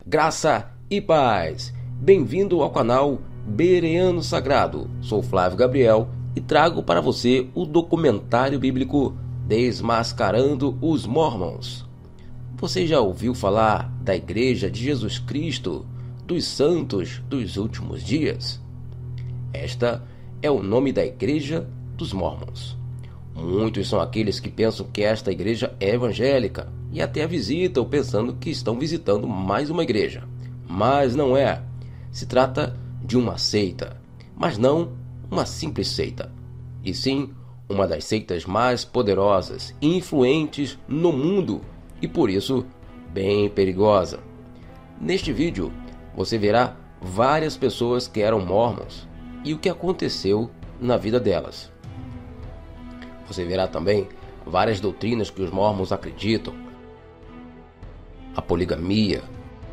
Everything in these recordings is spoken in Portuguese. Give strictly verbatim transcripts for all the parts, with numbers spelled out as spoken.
Graça e paz! Bem-vindo ao canal Bereano Sagrado. Sou Flávio Gabriel e trago para você o documentário bíblico Desmascarando os Mormons. Você já ouviu falar da Igreja de Jesus Cristo dos Santos dos Últimos Dias? Esta é o nome da Igreja dos Mormons. Muitos são aqueles que pensam que esta igreja é evangélica e até a visitam pensando que estão visitando mais uma igreja. Mas não é. Se trata de uma seita, mas não uma simples seita, e sim uma das seitas mais poderosas e influentes no mundo e por isso bem perigosa. Neste vídeo você verá várias pessoas que eram mormons e o que aconteceu na vida delas. Você verá também várias doutrinas que os mormons acreditam, a poligamia,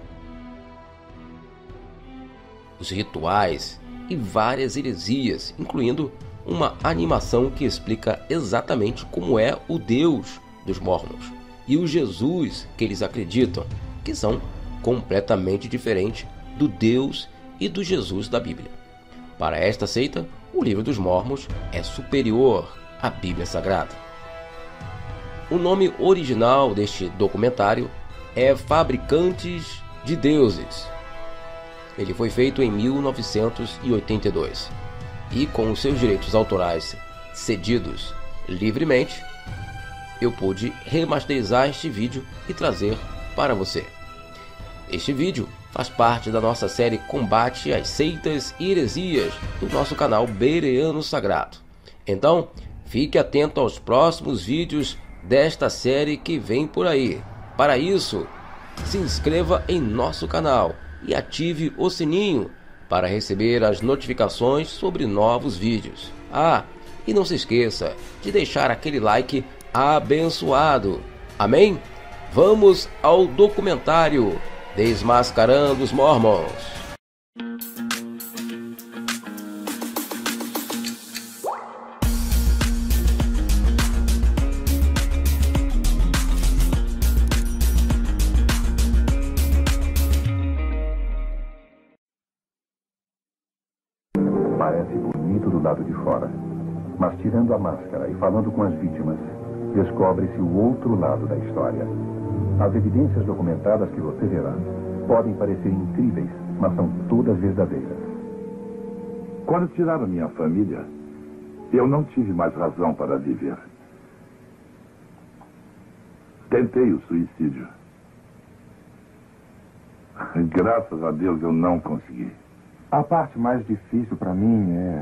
os rituais e várias heresias, incluindo uma animação que explica exatamente como é o Deus dos mormons e o Jesus que eles acreditam, que são completamente diferentes do Deus e do Jesus da Bíblia. Para esta seita, o livro dos mormons é superior à Bíblia Sagrada. O nome original deste documentário é Fabricantes de Deuses. Ele foi feito em mil novecentos e oitenta e dois e, com os seus direitos autorais cedidos livremente, eu pude remasterizar este vídeo e trazer para você. Este vídeo faz parte da nossa série Combate às Seitas e Heresias do nosso canal Bereano Sagrado. Então, fique atento aos próximos vídeos desta série que vem por aí. Para isso, se inscreva em nosso canal e ative o sininho para receber as notificações sobre novos vídeos. Ah, e não se esqueça de deixar aquele like abençoado. Amém? Vamos ao documentário Desmascarando os Mormons. Parece bonito do lado de fora, mas tirando a máscara e falando com as vítimas, descobre-se o outro lado da história. As evidências documentadas que você verá podem parecer incríveis, mas são todas verdadeiras. Quando tiraram minha família, eu não tive mais razão para viver. Tentei o suicídio. Graças a Deus eu não consegui. A parte mais difícil para mim é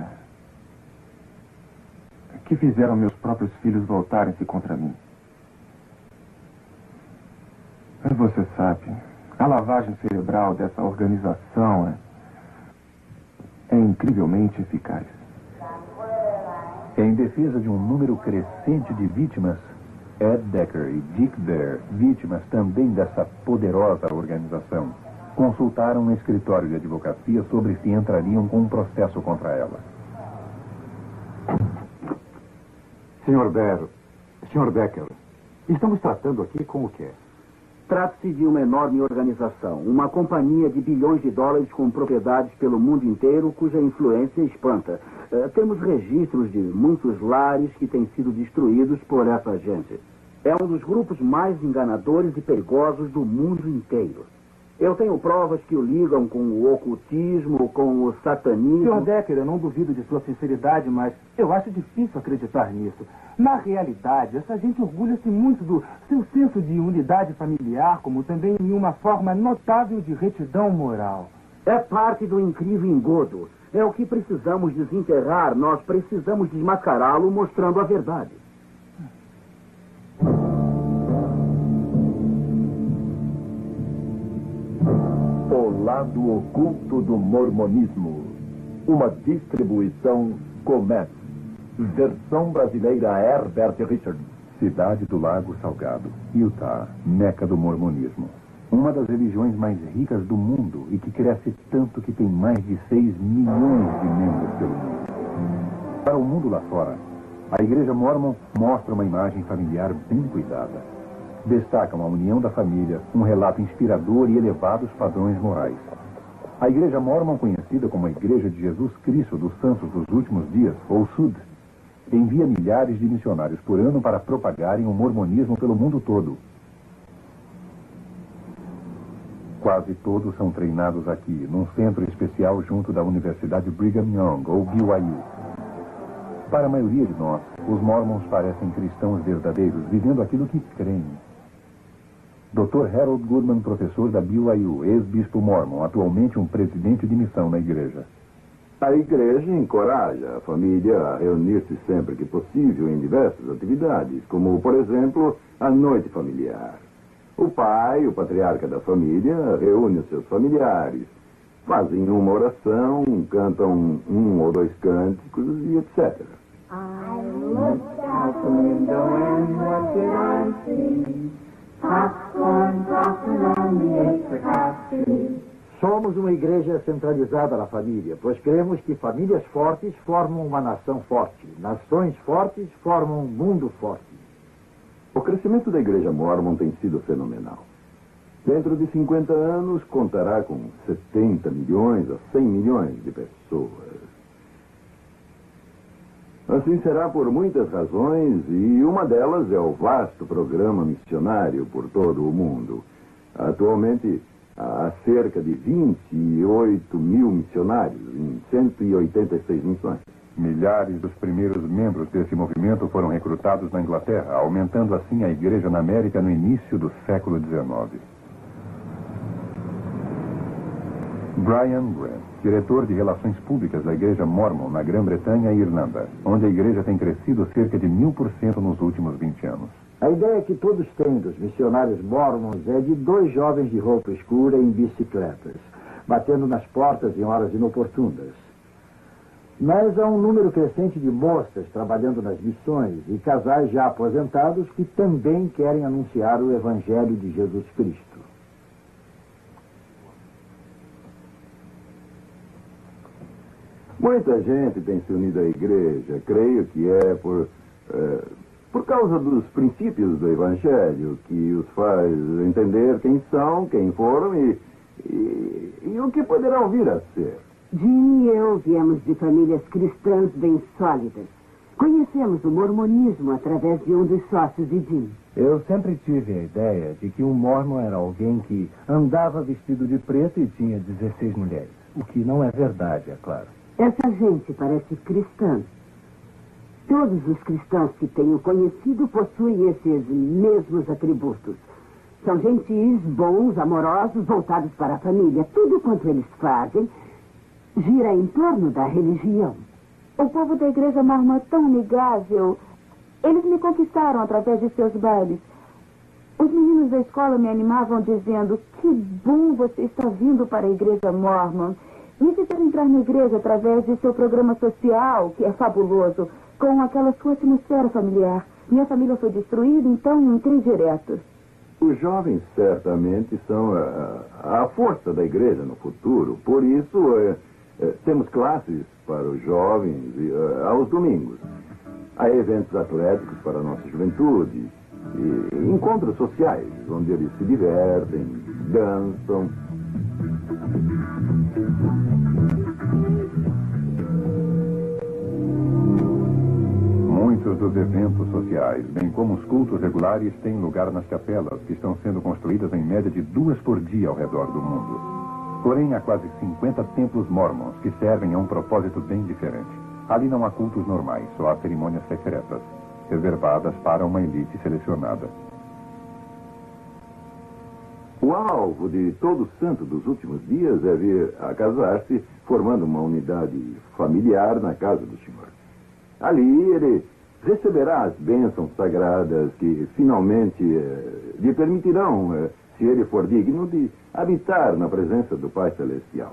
que fizeram meus próprios filhos voltarem-se contra mim. Você sabe, a lavagem cerebral dessa organização é, é incrivelmente eficaz. Em defesa de um número crescente de vítimas, Ed Decker e Dick Bear, vítimas também dessa poderosa organização, consultaram um escritório de advocacia sobre se entrariam com um processo contra ela. senhor Bear, senhor Decker, estamos tratando aqui com o quê? Trata-se de uma enorme organização, uma companhia de bilhões de dólares com propriedades pelo mundo inteiro, cuja influência espanta. Uh, temos registros de muitos lares que têm sido destruídos por essa gente. É um dos grupos mais enganadores e perigosos do mundo inteiro. Eu tenho provas que o ligam com o ocultismo, com o satanismo... senhor Decker, eu não duvido de sua sinceridade, mas eu acho difícil acreditar nisso. Na realidade, essa gente orgulha-se muito do seu senso de unidade familiar, como também em uma forma notável de retidão moral. É parte do incrível engodo. É o que precisamos desenterrar. Nós precisamos desmascará-lo mostrando a verdade. O lado oculto do mormonismo. Uma distribuição Comets. Versão brasileira Herbert Richards. Cidade do Lago Salgado, Utah, meca do mormonismo. Uma das religiões mais ricas do mundo e que cresce tanto que tem mais de seis milhões de membros pelo mundo. Para o mundo lá fora, a igreja mormon mostra uma imagem familiar bem cuidada. Destacam a união da família, um relato inspirador e elevados padrões morais. A Igreja Mórmon, conhecida como a Igreja de Jesus Cristo dos Santos dos Últimos Dias, ou S U D, envia milhares de missionários por ano para propagarem o mormonismo pelo mundo todo. Quase todos são treinados aqui, num centro especial junto da Universidade Brigham Young, ou B Y U. Para a maioria de nós, os mormons parecem cristãos verdadeiros, vivendo aquilo que creem. doutor Harold Goodman, professor da B Y U, ex-bispo mormon, atualmente um presidente de missão na igreja. A igreja encoraja a família a reunir-se sempre que possível em diversas atividades, como, por exemplo, a noite familiar. O pai, o patriarca da família, reúne os seus familiares, fazem uma oração, cantam um ou dois cânticos e etcétera. I looked out the window and what did I see? Popcorn popping on the apricot tree. Somos uma igreja centralizada na família, pois cremos que famílias fortes formam uma nação forte. Nações fortes formam um mundo forte. O crescimento da Igreja Mórmon tem sido fenomenal. Dentro de cinquenta anos, contará com setenta milhões a cem milhões de pessoas. Assim será por muitas razões, e uma delas é o vasto programa missionário por todo o mundo. Atualmente, há cerca de vinte e oito mil missionários em cento e oitenta e seis missões. Milhares dos primeiros membros desse movimento foram recrutados na Inglaterra, aumentando assim a igreja na América no início do século dezenove. Brian Grant, diretor de Relações Públicas da Igreja Mórmon na Grã-Bretanha e Irlanda, onde a igreja tem crescido cerca de mil por cento nos últimos vinte anos. A ideia que todos têm dos missionários mormons é de dois jovens de roupa escura em bicicletas, batendo nas portas em horas inoportunas. Mas há um número crescente de moças trabalhando nas missões e casais já aposentados que também querem anunciar o Evangelho de Jesus Cristo. Muita gente tem se unido à igreja, creio que é por, é, por causa dos princípios do Evangelho, que os faz entender quem são, quem foram e, e, e o que poderão vir a ser. Jim e eu viemos de famílias cristãs bem sólidas. Conhecemos o mormonismo através de um dos sócios de Jim. Eu sempre tive a ideia de que um mormon era alguém que andava vestido de preto e tinha dezesseis mulheres. O que não é verdade, é claro. Essa gente parece cristã. Todos os cristãos que tenho conhecido possuem esses mesmos atributos. São gentis, bons, amorosos, voltados para a família. Tudo quanto eles fazem gira em torno da religião. O povo da igreja Mórmon é tão amigável. Eles me conquistaram através de seus bailes. Os meninos da escola me animavam dizendo: que bom você está vindo para a igreja Mórmon. Me fizeram entrar na igreja através de seu programa social, que é fabuloso, com aquela sua atmosfera familiar. Minha família foi destruída, então entrei direto. Os jovens certamente são a, a força da igreja no futuro. Por isso, é, é, temos classes para os jovens é, aos domingos. Há eventos atléticos para a nossa juventude. E encontros sociais, onde eles se divertem, dançam. Muitos dos eventos sociais, bem como os cultos regulares, têm lugar nas capelas, que estão sendo construídas em média de duas por dia ao redor do mundo. Porém, há quase cinquenta templos mormons que servem a um propósito bem diferente. Ali não há cultos normais, só há cerimônias secretas, reservadas para uma elite selecionada. O alvo de todo santo dos últimos dias é vir a casar-se, formando uma unidade familiar na casa do Senhor. Ali ele receberá as bênçãos sagradas que finalmente eh, lhe permitirão, eh, se ele for digno, de habitar na presença do Pai Celestial.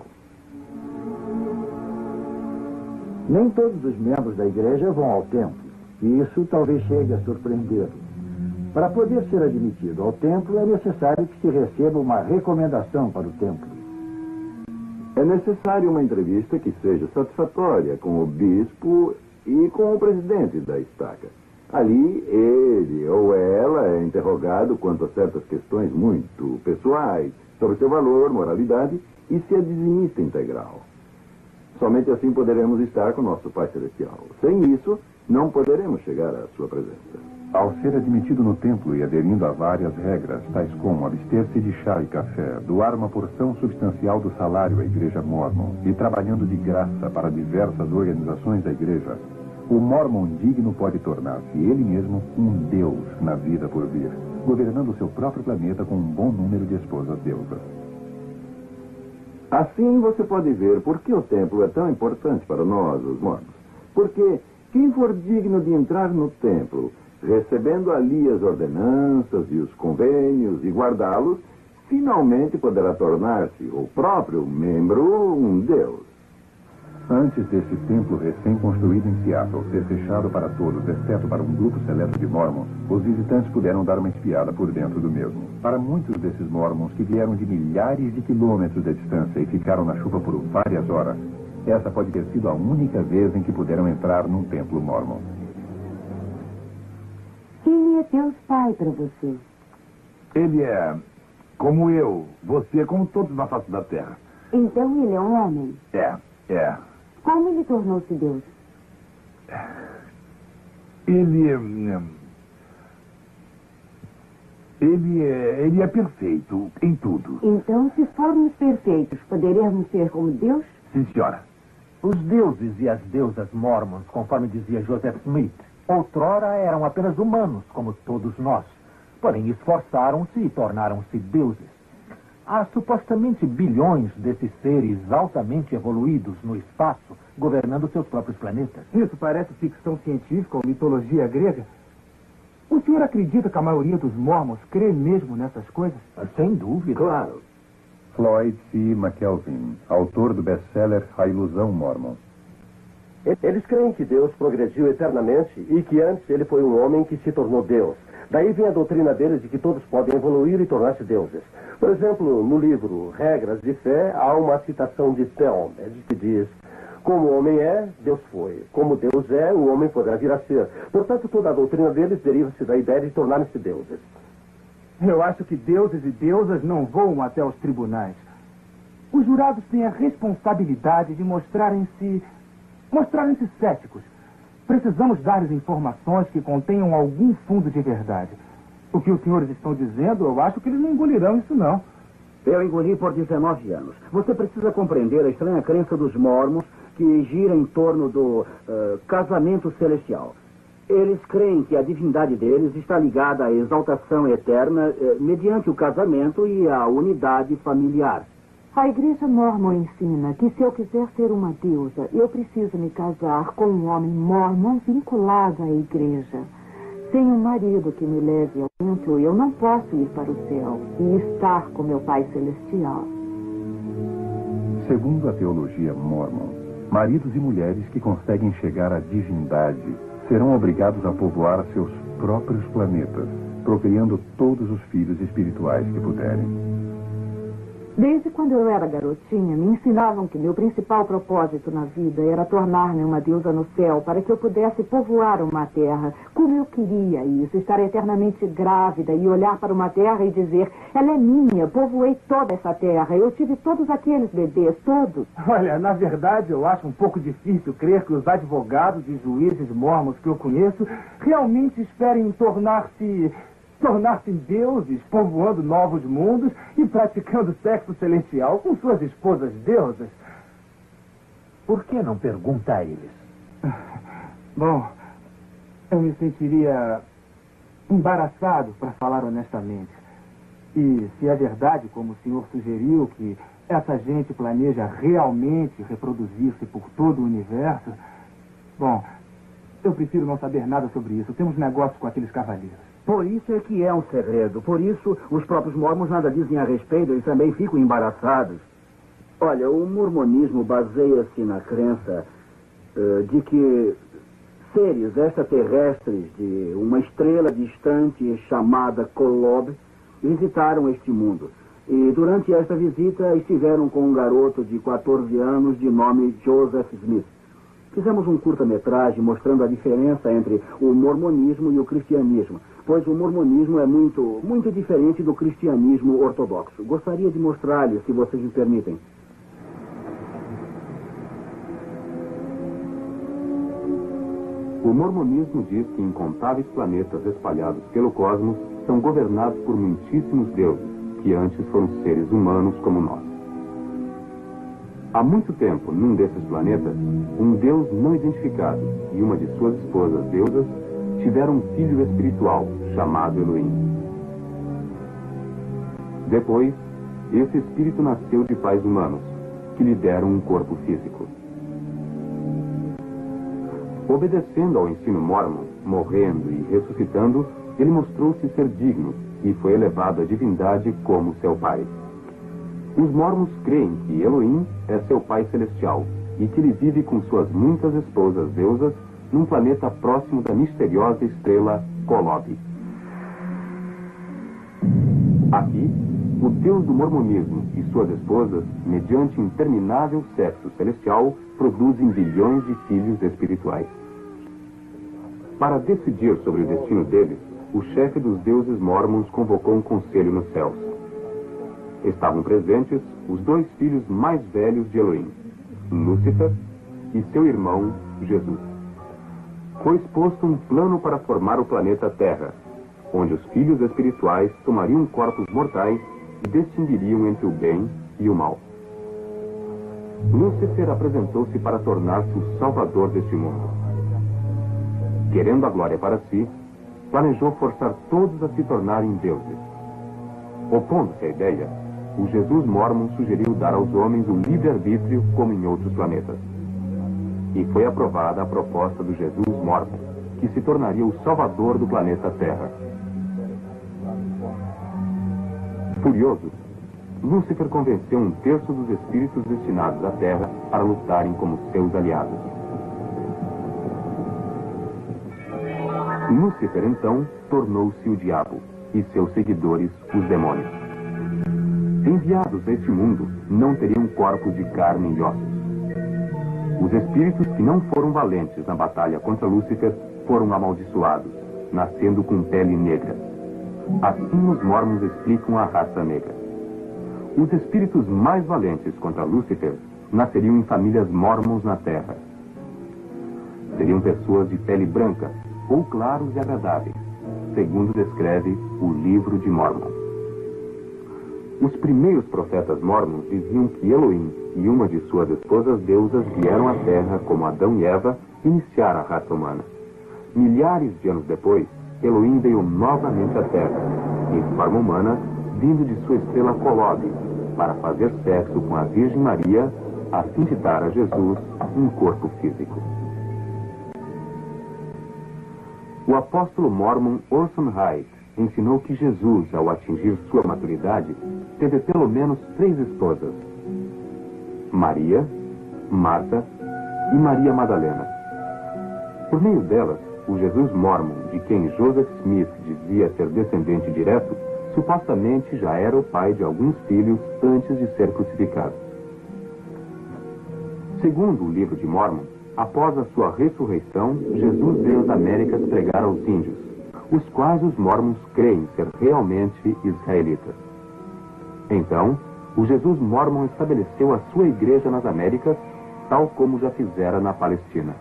Nem todos os membros da igreja vão ao templo, e isso talvez chegue a surpreendê-lo. Para poder ser admitido ao templo, é necessário que se receba uma recomendação para o templo. É necessário uma entrevista que seja satisfatória com o bispo e com o presidente da estaca. Ali, ele ou ela é interrogado quanto a certas questões muito pessoais, sobre seu valor, moralidade e se é dizimista integral. Somente assim poderemos estar com nosso Pai Celestial. Sem isso, não poderemos chegar à sua presença. Ao ser admitido no templo e aderindo a várias regras, tais como abster-se de chá e café, doar uma porção substancial do salário à Igreja Mórmon e trabalhando de graça para diversas organizações da Igreja, o Mórmon digno pode tornar-se ele mesmo um deus na vida por vir, governando o seu próprio planeta com um bom número de esposas deusas. Assim você pode ver por que o templo é tão importante para nós, os mormons. Porque quem for digno de entrar no templo, recebendo ali as ordenanças e os convênios e guardá-los, finalmente poderá tornar-se o próprio membro um deus. Antes desse templo recém-construído em Seattle ser fechado para todos, exceto para um grupo seleto de mormons, os visitantes puderam dar uma espiada por dentro do mesmo. Para muitos desses mormons que vieram de milhares de quilômetros de distância e ficaram na chuva por várias horas, essa pode ter sido a única vez em que puderam entrar num templo mormon. Quem é Deus Pai para você? Ele é como eu, você é como todos na face da terra. Então ele é um homem? É, é. Como ele tornou-se Deus? Ele é... Ele é, ele é perfeito em tudo. Então, se formos perfeitos, poderemos ser como Deus? Sim, senhora. Os deuses e as deusas mormons, conforme dizia Joseph Smith, outrora eram apenas humanos, como todos nós. Porém, esforçaram-se e tornaram-se deuses. Há supostamente bilhões desses seres altamente evoluídos no espaço, governando seus próprios planetas. Isso parece ficção científica ou mitologia grega. O senhor acredita que a maioria dos mormons crê mesmo nessas coisas? Sem dúvida. Claro. Floyd C. McKelvin, autor do best-seller A Ilusão Mormon. Eles creem que Deus progrediu eternamente e que antes ele foi um homem que se tornou Deus. Daí vem a doutrina deles de que todos podem evoluir e tornar-se deuses. Por exemplo, no livro Regras de Fé, há uma citação de Theon, que diz: como o homem é, Deus foi. Como Deus é, o homem poderá vir a ser. Portanto, toda a doutrina deles deriva-se da ideia de tornarem-se deuses. Eu acho que deuses e deusas não voam até os tribunais. Os jurados têm a responsabilidade de mostrarem-se... mostrarem-se céticos. Precisamos dar-lhes informações que contenham algum fundo de verdade. O que os senhores estão dizendo, eu acho que eles não engolirão isso, não. Eu engoli por dezenove anos. Você precisa compreender a estranha crença dos mormons que gira em torno do uh, casamento celestial. Eles creem que a divindade deles está ligada à exaltação eterna uh, mediante o casamento e a unidade familiar. A igreja mormon ensina que se eu quiser ser uma deusa, eu preciso me casar com um homem mormon vinculado à igreja. Sem um marido que me leve ao templo, eu não posso ir para o céu e estar com meu Pai Celestial. Segundo a teologia mormon, maridos e mulheres que conseguem chegar à divindade serão obrigados a povoar seus próprios planetas, procriando todos os filhos espirituais que puderem. Desde quando eu era garotinha, me ensinavam que meu principal propósito na vida era tornar-me uma deusa no céu para que eu pudesse povoar uma terra. Como eu queria isso, estar eternamente grávida e olhar para uma terra e dizer: ela é minha, povoei toda essa terra, eu tive todos aqueles bebês, todos. Olha, na verdade, eu acho um pouco difícil crer que os advogados e juízes mormons que eu conheço realmente esperem tornar-se... tornar-se deuses, povoando novos mundos e praticando sexo celestial com suas esposas deusas. Por que não pergunta a eles? Bom, eu me sentiria embaraçado, para falar honestamente. E se é verdade, como o senhor sugeriu, que essa gente planeja realmente reproduzir-se por todo o universo, bom, eu prefiro não saber nada sobre isso. Temos negócio com aqueles cavaleiros. Por isso é que é um segredo. Por isso, os próprios mormons nada dizem a respeito e também ficam embaraçados. Olha, o mormonismo baseia-se na crença uh, de que seres extraterrestres de uma estrela distante chamada Kolob visitaram este mundo. E durante esta visita estiveram com um garoto de quatorze anos de nome Joseph Smith. Fizemos um curta-metragem mostrando a diferença entre o mormonismo e o cristianismo, pois o mormonismo é muito, muito diferente do cristianismo ortodoxo. Gostaria de mostrar-lhe, se vocês me permitem. O mormonismo diz que incontáveis planetas espalhados pelo cosmos são governados por muitíssimos deuses, que antes foram seres humanos como nós. Há muito tempo, num desses planetas, um deus não identificado e uma de suas esposas deusas tiveram um filho espiritual chamado Elohim. Depois, esse espírito nasceu de pais humanos, que lhe deram um corpo físico. Obedecendo ao ensino mórmon, morrendo e ressuscitando, ele mostrou-se ser digno e foi elevado à divindade como seu pai. Os mormons creem que Elohim é seu pai celestial e que ele vive com suas muitas esposas deusas num planeta próximo da misteriosa estrela Kolob. Aqui, o deus do mormonismo e suas esposas, mediante interminável sexo celestial, produzem bilhões de filhos espirituais. Para decidir sobre o destino deles, o chefe dos deuses mormons convocou um conselho nos céus. Estavam presentes os dois filhos mais velhos de Elohim, Lúcifer e seu irmão, Jesus. Foi exposto um plano para formar o planeta Terra, onde os filhos espirituais tomariam corpos mortais e distinguiriam entre o bem e o mal. Lúcifer apresentou-se para tornar-se o salvador deste mundo. Querendo a glória para si, planejou forçar todos a se tornarem deuses. Opondo-se à ideia, o Jesus Mormon sugeriu dar aos homens o livre-arbítrio como em outros planetas. E foi aprovada a proposta do Jesus Mormon, que se tornaria o salvador do planeta Terra. Furioso, Lúcifer convenceu um terço dos espíritos destinados à Terra para lutarem como seus aliados. Lúcifer, então, tornou-se o diabo e seus seguidores os demônios. Enviados a este mundo, não teriam corpos de carne e ossos. Os espíritos que não foram valentes na batalha contra Lúcifer foram amaldiçoados, nascendo com pele negra. Assim os mormons explicam a raça negra. Os espíritos mais valentes contra Lúcifer nasceriam em famílias mormons na Terra. Seriam pessoas de pele branca, ou claros e agradáveis, segundo descreve o Livro de Mormon. Os primeiros profetas mormons diziam que Elohim e uma de suas esposas deusas vieram à Terra como Adão e Eva iniciar a raça humana. Milhares de anos depois, Elohim veio novamente à Terra, em forma humana, vindo de sua estrela Kolob, para fazer sexo com a Virgem Maria, a fim de dar a Jesus um corpo físico. O apóstolo mormon Orson Hyde ensinou que Jesus, ao atingir sua maturidade, teve pelo menos três esposas: Maria, Marta e Maria Madalena. Por meio delas, o Jesus mormon, de quem Joseph Smith dizia ser descendente direto, supostamente já era o pai de alguns filhos antes de ser crucificado. Segundo o Livro de Mormon, após a sua ressurreição, Jesus veio às Américas pregar aos índios, os quais os mormons creem ser realmente israelitas. Então, o Jesus mormon estabeleceu a sua igreja nas Américas, tal como já fizera na Palestina.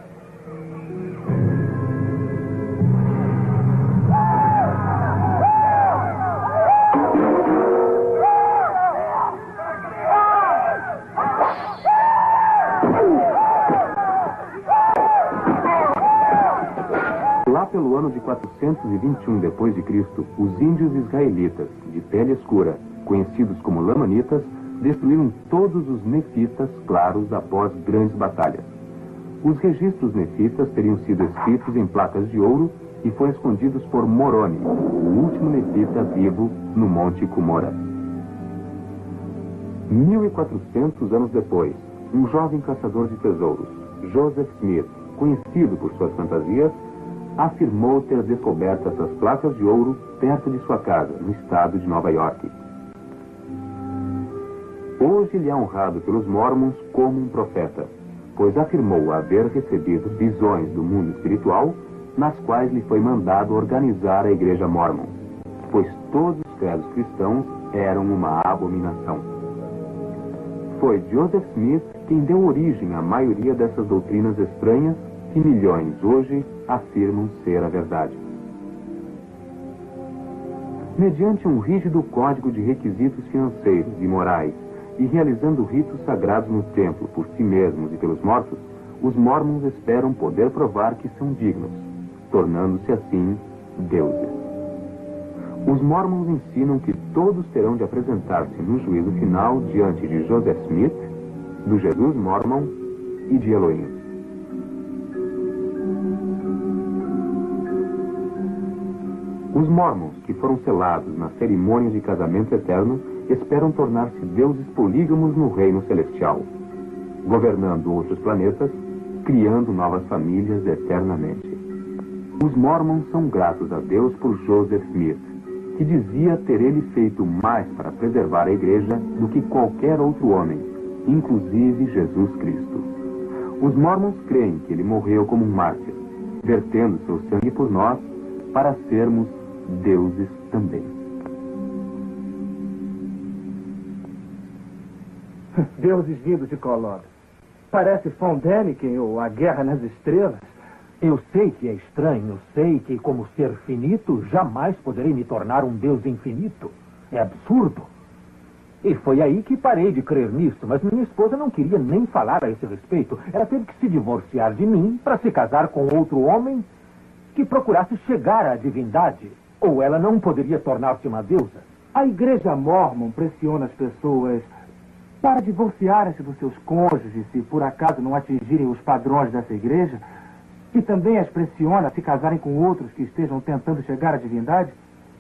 Lá pelo ano de quatrocentos e vinte e um depois de Cristo, os índios israelitas, de pele escura, conhecidos como lamanitas, destruíram todos os nefitas claros após grandes batalhas. Os registros nefitas teriam sido escritos em placas de ouro e foram escondidos por Moroni, o último nefita vivo no Monte Cumorah. mil e quatrocentos anos depois, um jovem caçador de tesouros, Joseph Smith, conhecido por suas fantasias, afirmou ter descoberto essas placas de ouro perto de sua casa, no estado de Nova York. Hoje ele é honrado pelos mormons como um profeta, pois afirmou haver recebido visões do mundo espiritual, nas quais lhe foi mandado organizar a Igreja Mórmon, pois todos os credos cristãos eram uma abominação. Foi Joseph Smith quem deu origem à maioria dessas doutrinas estranhas que milhões hoje afirmam ser a verdade. Mediante um rígido código de requisitos financeiros e morais, e realizando ritos sagrados no templo por si mesmos e pelos mortos, os Mormons esperam poder provar que são dignos, tornando-se assim deuses. Os Mormons ensinam que todos terão de apresentar-se no juízo final diante de Joseph Smith, do Jesus Mormon e de Elohim. Os Mormons, que foram selados na cerimônia de casamento eterno, esperam tornar-se deuses polígamos no reino celestial, governando outros planetas, criando novas famílias eternamente. Os Mormons são gratos a Deus por Joseph Smith, que dizia ter ele feito mais para preservar a igreja do que qualquer outro homem, inclusive Jesus Cristo. Os Mormons creem que ele morreu como um mártir, vertendo seu sangue por nós para sermos deuses também. Deuses vindos de Kolob. Parece Von Däniken ou A Guerra nas Estrelas. Eu sei que é estranho, eu sei que, como ser finito, jamais poderei me tornar um Deus infinito. É absurdo. E foi aí que parei de crer nisso, mas minha esposa não queria nem falar a esse respeito. Ela teve que se divorciar de mim para se casar com outro homem que procurasse chegar à divindade. Ou ela não poderia tornar-se uma deusa. A Igreja Mórmon pressiona as pessoas para divorciarem-se dos seus cônjuges se por acaso não atingirem os padrões dessa igreja, e também as pressiona a se casarem com outros que estejam tentando chegar à divindade?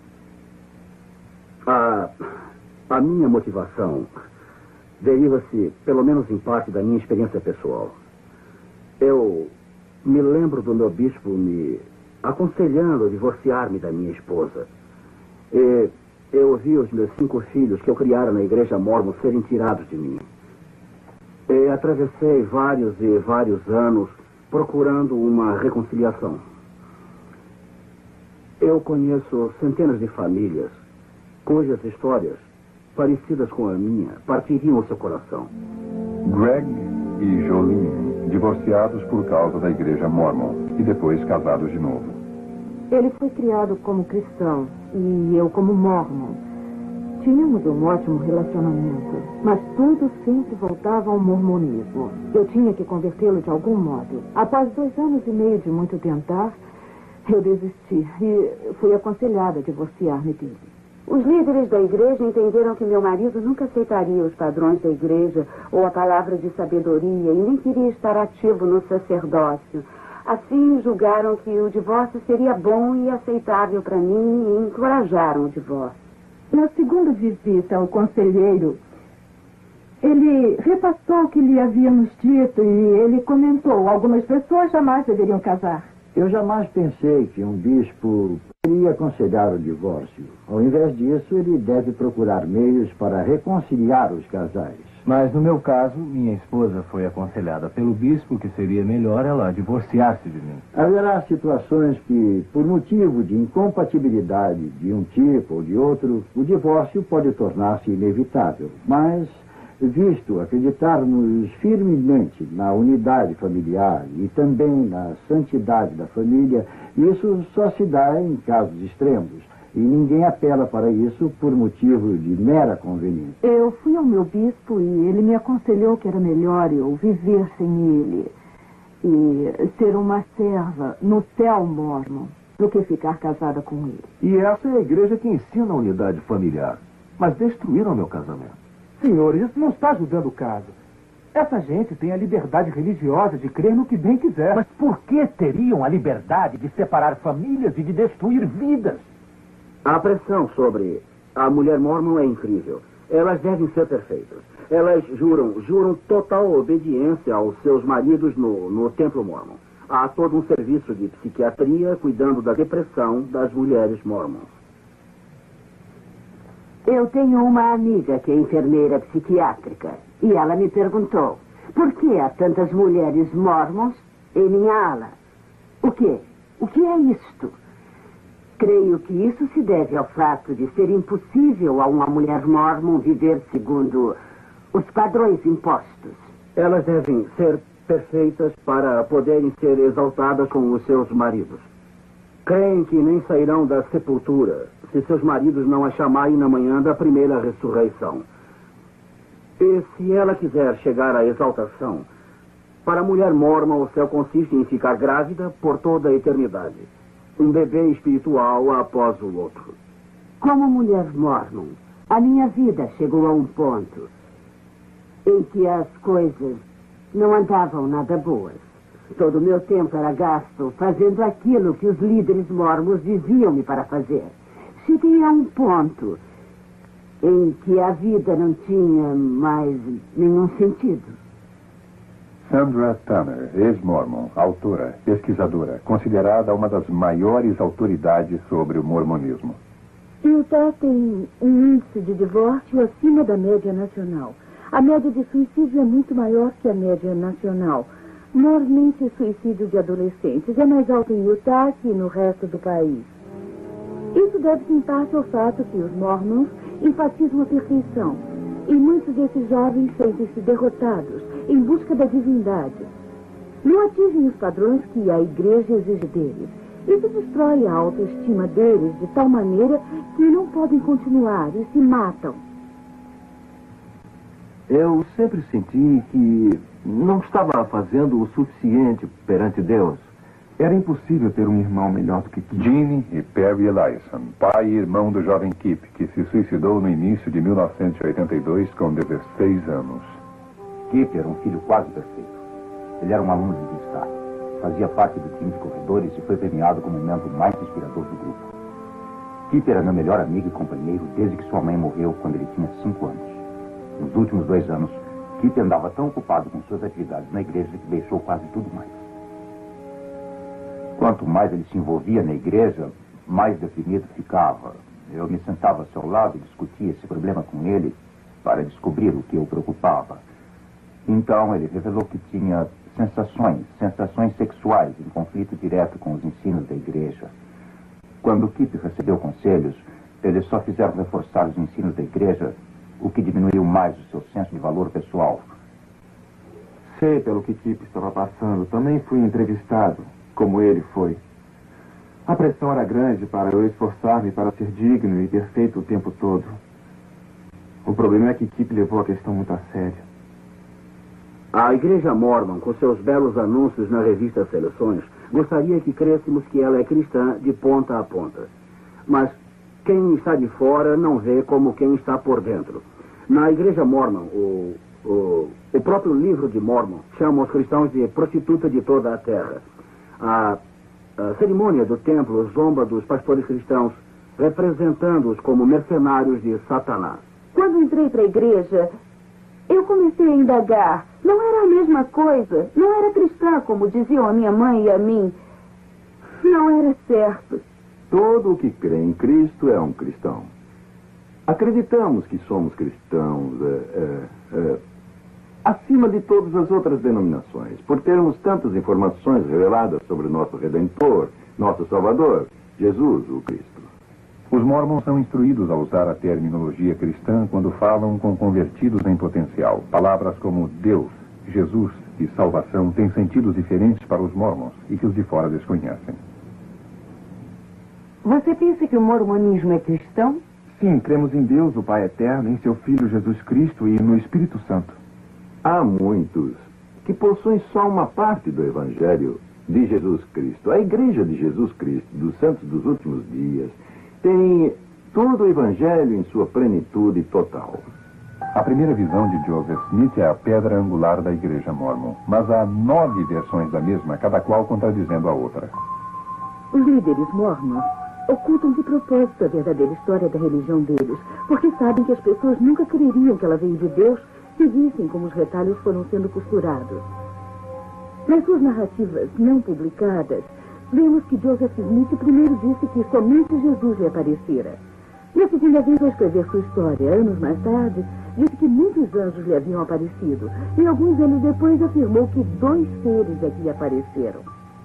A, a minha motivação deriva-se, pelo menos em parte, da minha experiência pessoal. Eu me lembro do meu bispo me aconselhando a divorciar-me da minha esposa. E eu ouvi os meus cinco filhos que eu criara na Igreja Mórmon serem tirados de mim. E atravessei vários e vários anos procurando uma reconciliação. Eu conheço centenas de famílias cujas histórias, parecidas com a minha, partiriam o seu coração. Greg e Jolene, divorciados por causa da Igreja Mórmon e depois casados de novo. Ele foi criado como cristão e eu como mórmon. Tínhamos um ótimo relacionamento, mas tudo sempre voltava ao mormonismo. Eu tinha que convertê-lo de algum modo. Após dois anos e meio de muito tentar, eu desisti e fui aconselhada a divorciar-me dele. Os líderes da igreja entenderam que meu marido nunca aceitaria os padrões da igreja ou a palavra de sabedoria e nem queria estar ativo no sacerdócio. Assim, julgaram que o divórcio seria bom e aceitável para mim e encorajaram o divórcio. Na segunda visita ao conselheiro, ele repassou o que lhe havíamos dito e ele comentou: algumas pessoas jamais deveriam casar. Eu jamais pensei que um bispo iria aconselhar o divórcio. Ao invés disso, ele deve procurar meios para reconciliar os casais. Mas no meu caso, minha esposa foi aconselhada pelo bispo que seria melhor ela divorciar-se de mim. Haverá situações que, por motivo de incompatibilidade de um tipo ou de outro, o divórcio pode tornar-se inevitável. Mas, visto acreditarmos firmemente na unidade familiar e também na santidade da família, isso só se dá em casos extremos. E ninguém apela para isso por motivo de mera conveniência. Eu fui ao meu bispo e ele me aconselhou que era melhor eu viver sem ele e ser uma serva no céu mórmon do que ficar casada com ele. E essa é a igreja que ensina a unidade familiar. Mas destruíram meu casamento. Senhor, isso não está ajudando o caso. Essa gente tem a liberdade religiosa de crer no que bem quiser. Mas por que teriam a liberdade de separar famílias e de destruir vidas? A pressão sobre a mulher mórmon é incrível. Elas devem ser perfeitas. Elas juram, juram total obediência aos seus maridos no, no templo mórmon. Há todo um serviço de psiquiatria cuidando da depressão das mulheres mórmons. Eu tenho uma amiga que é enfermeira psiquiátrica e ela me perguntou: Por que há tantas mulheres mormons em minha ala? O quê? O que é isto? Creio que isso se deve ao fato de ser impossível a uma mulher mormon viver segundo os padrões impostos. Elas devem ser perfeitas para poderem ser exaltadas com os seus maridos. Creem que nem sairão da sepultura se seus maridos não a chamarem na manhã da primeira ressurreição. E se ela quiser chegar à exaltação, para a mulher mormon o céu consiste em ficar grávida por toda a eternidade. Um bebê espiritual após o outro. Como mulher mormon, a minha vida chegou a um ponto em que as coisas não andavam nada boas. Todo o meu tempo era gasto fazendo aquilo que os líderes mormons diziam-me para fazer. Cheguei a um ponto em que a vida não tinha mais nenhum sentido. Sandra Tanner, ex-mormon, autora, pesquisadora, considerada uma das maiores autoridades sobre o mormonismo. Utah tem um índice de divórcio acima da média nacional. A média de suicídio é muito maior que a média nacional. Normalmente, suicídio de adolescentes é mais alto em Utah que no resto do país. Isso deve-se em parte ao fato que os mormons enfatizam a perfeição. E muitos desses jovens sentem-se derrotados em busca da divindade. Não atingem os padrões que a igreja exige deles. Isso destrói a autoestima deles de tal maneira que não podem continuar e se matam. Eu sempre senti que não estava fazendo o suficiente perante Deus. Era impossível ter um irmão melhor do que Kip. Gene e Perry Eliason, pai e irmão do jovem Kip, que se suicidou no início de mil novecentos e oitenta e dois com dezesseis anos. Kip era um filho quase perfeito. Ele era um aluno de destaque. Fazia parte do time de corredores e foi premiado como o membro mais inspirador do grupo. Kip era meu melhor amigo e companheiro desde que sua mãe morreu quando ele tinha cinco anos. Nos últimos dois anos, Kip andava tão ocupado com suas atividades na igreja que deixou quase tudo mais. Quanto mais ele se envolvia na igreja, mais deprimido ficava. Eu me sentava ao seu lado e discutia esse problema com ele para descobrir o que o preocupava. Então ele revelou que tinha sensações, sensações sexuais em conflito direto com os ensinos da igreja. Quando Kip recebeu conselhos, eles só fizeram reforçar os ensinos da igreja, o que diminuiu mais o seu senso de valor pessoal. Sei pelo que Kip estava passando. Também fui entrevistado, como ele foi. A pressão era grande para eu esforçar-me para ser digno e perfeito o tempo todo. O problema é que Kip levou a questão muito a sério. A Igreja Mormon, com seus belos anúncios na revista Seleções, gostaria que crêssemos que ela é cristã de ponta a ponta. Mas quem está de fora não vê como quem está por dentro. Na Igreja Mormon, o, o, o próprio livro de Mormon chama os cristãos de prostituta de toda a terra. A, a cerimônia do templo zomba dos pastores cristãos, representando-os como mercenários de Satanás. Quando entrei para a igreja, eu comecei a indagar. Não era a mesma coisa. Não era cristã, como diziam a minha mãe e a mim. Não era certo. Todo o que crê em Cristo é um cristão. Acreditamos que somos cristãos é, é, é, acima de todas as outras denominações, por termos tantas informações reveladas sobre o nosso Redentor, nosso Salvador, Jesus, o Cristo. Os mormons são instruídos a usar a terminologia cristã quando falam com convertidos em potencial. Palavras como Deus, Jesus e salvação têm sentidos diferentes para os mormons e que os de fora desconhecem. Você pensa que o mormonismo é cristão? Sim, cremos em Deus, o Pai Eterno, em seu Filho Jesus Cristo e no Espírito Santo. Há muitos que possuem só uma parte do Evangelho de Jesus Cristo. A Igreja de Jesus Cristo, dos Santos dos Últimos Dias, tem todo o Evangelho em sua plenitude total. A primeira visão de Joseph Smith é a pedra angular da Igreja Mormon, mas há nove versões da mesma, cada qual contradizendo a outra. Os líderes mormons ocultam de propósito a verdadeira história da religião deles, porque sabem que as pessoas nunca creriam que ela veio de Deus se vissem como os retalhos foram sendo costurados. Nas suas narrativas não publicadas, vemos que Joseph Smith primeiro disse que somente Jesus lhe aparecera. Na segunda vez ao escrever sua história, anos mais tarde, disse que muitos anjos lhe haviam aparecido. E alguns anos depois afirmou que dois seres é que lhe apareceram.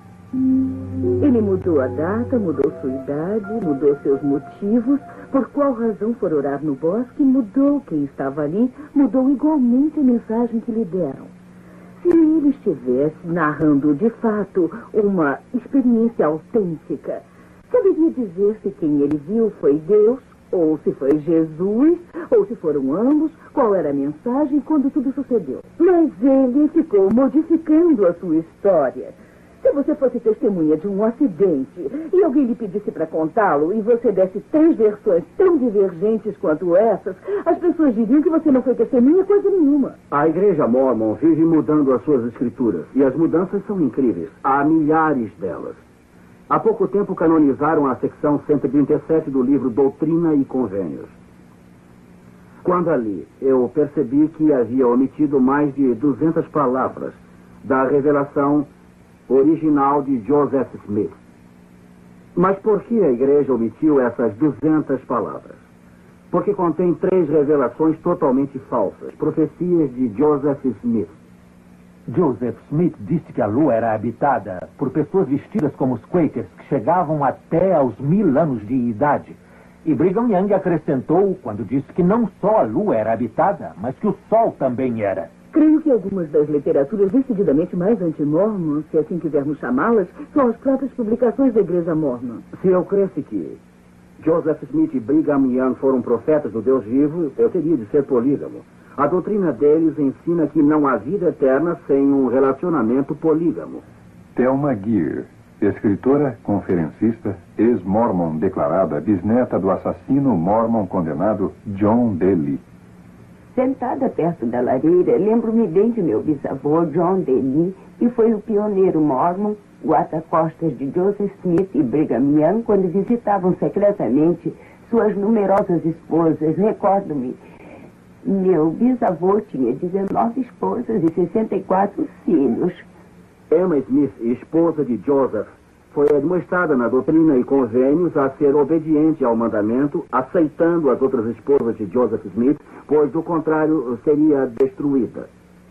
Ele mudou a data, mudou sua idade, mudou seus motivos, por qual razão for orar no bosque, mudou quem estava ali, mudou igualmente a mensagem que lhe deram. Se ele estivesse narrando de fato uma experiência autêntica, saberia dizer se quem ele viu foi Deus, ou se foi Jesus, ou se foram ambos, qual era a mensagem quando tudo sucedeu. Mas ele ficou modificando a sua história. Se você fosse testemunha de um acidente e alguém lhe pedisse para contá-lo e você desse três versões tão divergentes quanto essas, as pessoas diriam que você não foi testemunha coisa nenhuma. A Igreja Mórmon vive mudando as suas escrituras e as mudanças são incríveis. Há milhares delas. Há pouco tempo canonizaram a secção cento e trinta e sete do livro Doutrina e Convênios. Quando ali, eu percebi que havia omitido mais de duzentas palavras da revelação original de Joseph Smith. Mas por que a igreja omitiu essas duzentas palavras? Porque contém três revelações totalmente falsas, profecias de Joseph Smith. Joseph Smith disse que a Lua era habitada por pessoas vestidas como os Quakers, que chegavam até aos mil anos de idade. E Brigham Young acrescentou quando disse que não só a Lua era habitada, mas que o Sol também era. Creio que algumas das literaturas decididamente mais anti-mormon, se assim quisermos chamá-las, são as próprias publicações da Igreja Mormon. Se eu cresce que Joseph Smith e Brigham Young foram profetas do Deus vivo, eu teria de ser polígamo. A doutrina deles ensina que não há vida eterna sem um relacionamento polígamo. Thelma Gear, escritora, conferencista, ex-mormon declarada, bisneta do assassino mormon condenado John Daly. Sentada perto da lareira, lembro-me bem de meu bisavô, John Daly, que foi o pioneiro mormon, guarda-costas de Joseph Smith e Brigham Young, quando visitavam secretamente suas numerosas esposas. Recordo-me, meu bisavô tinha dezenove esposas e sessenta e quatro filhos. Emma Smith, esposa de Joseph, foi admoestada na Doutrina e Convênios a ser obediente ao mandamento, aceitando as outras esposas de Joseph Smith, pois do contrário seria destruída.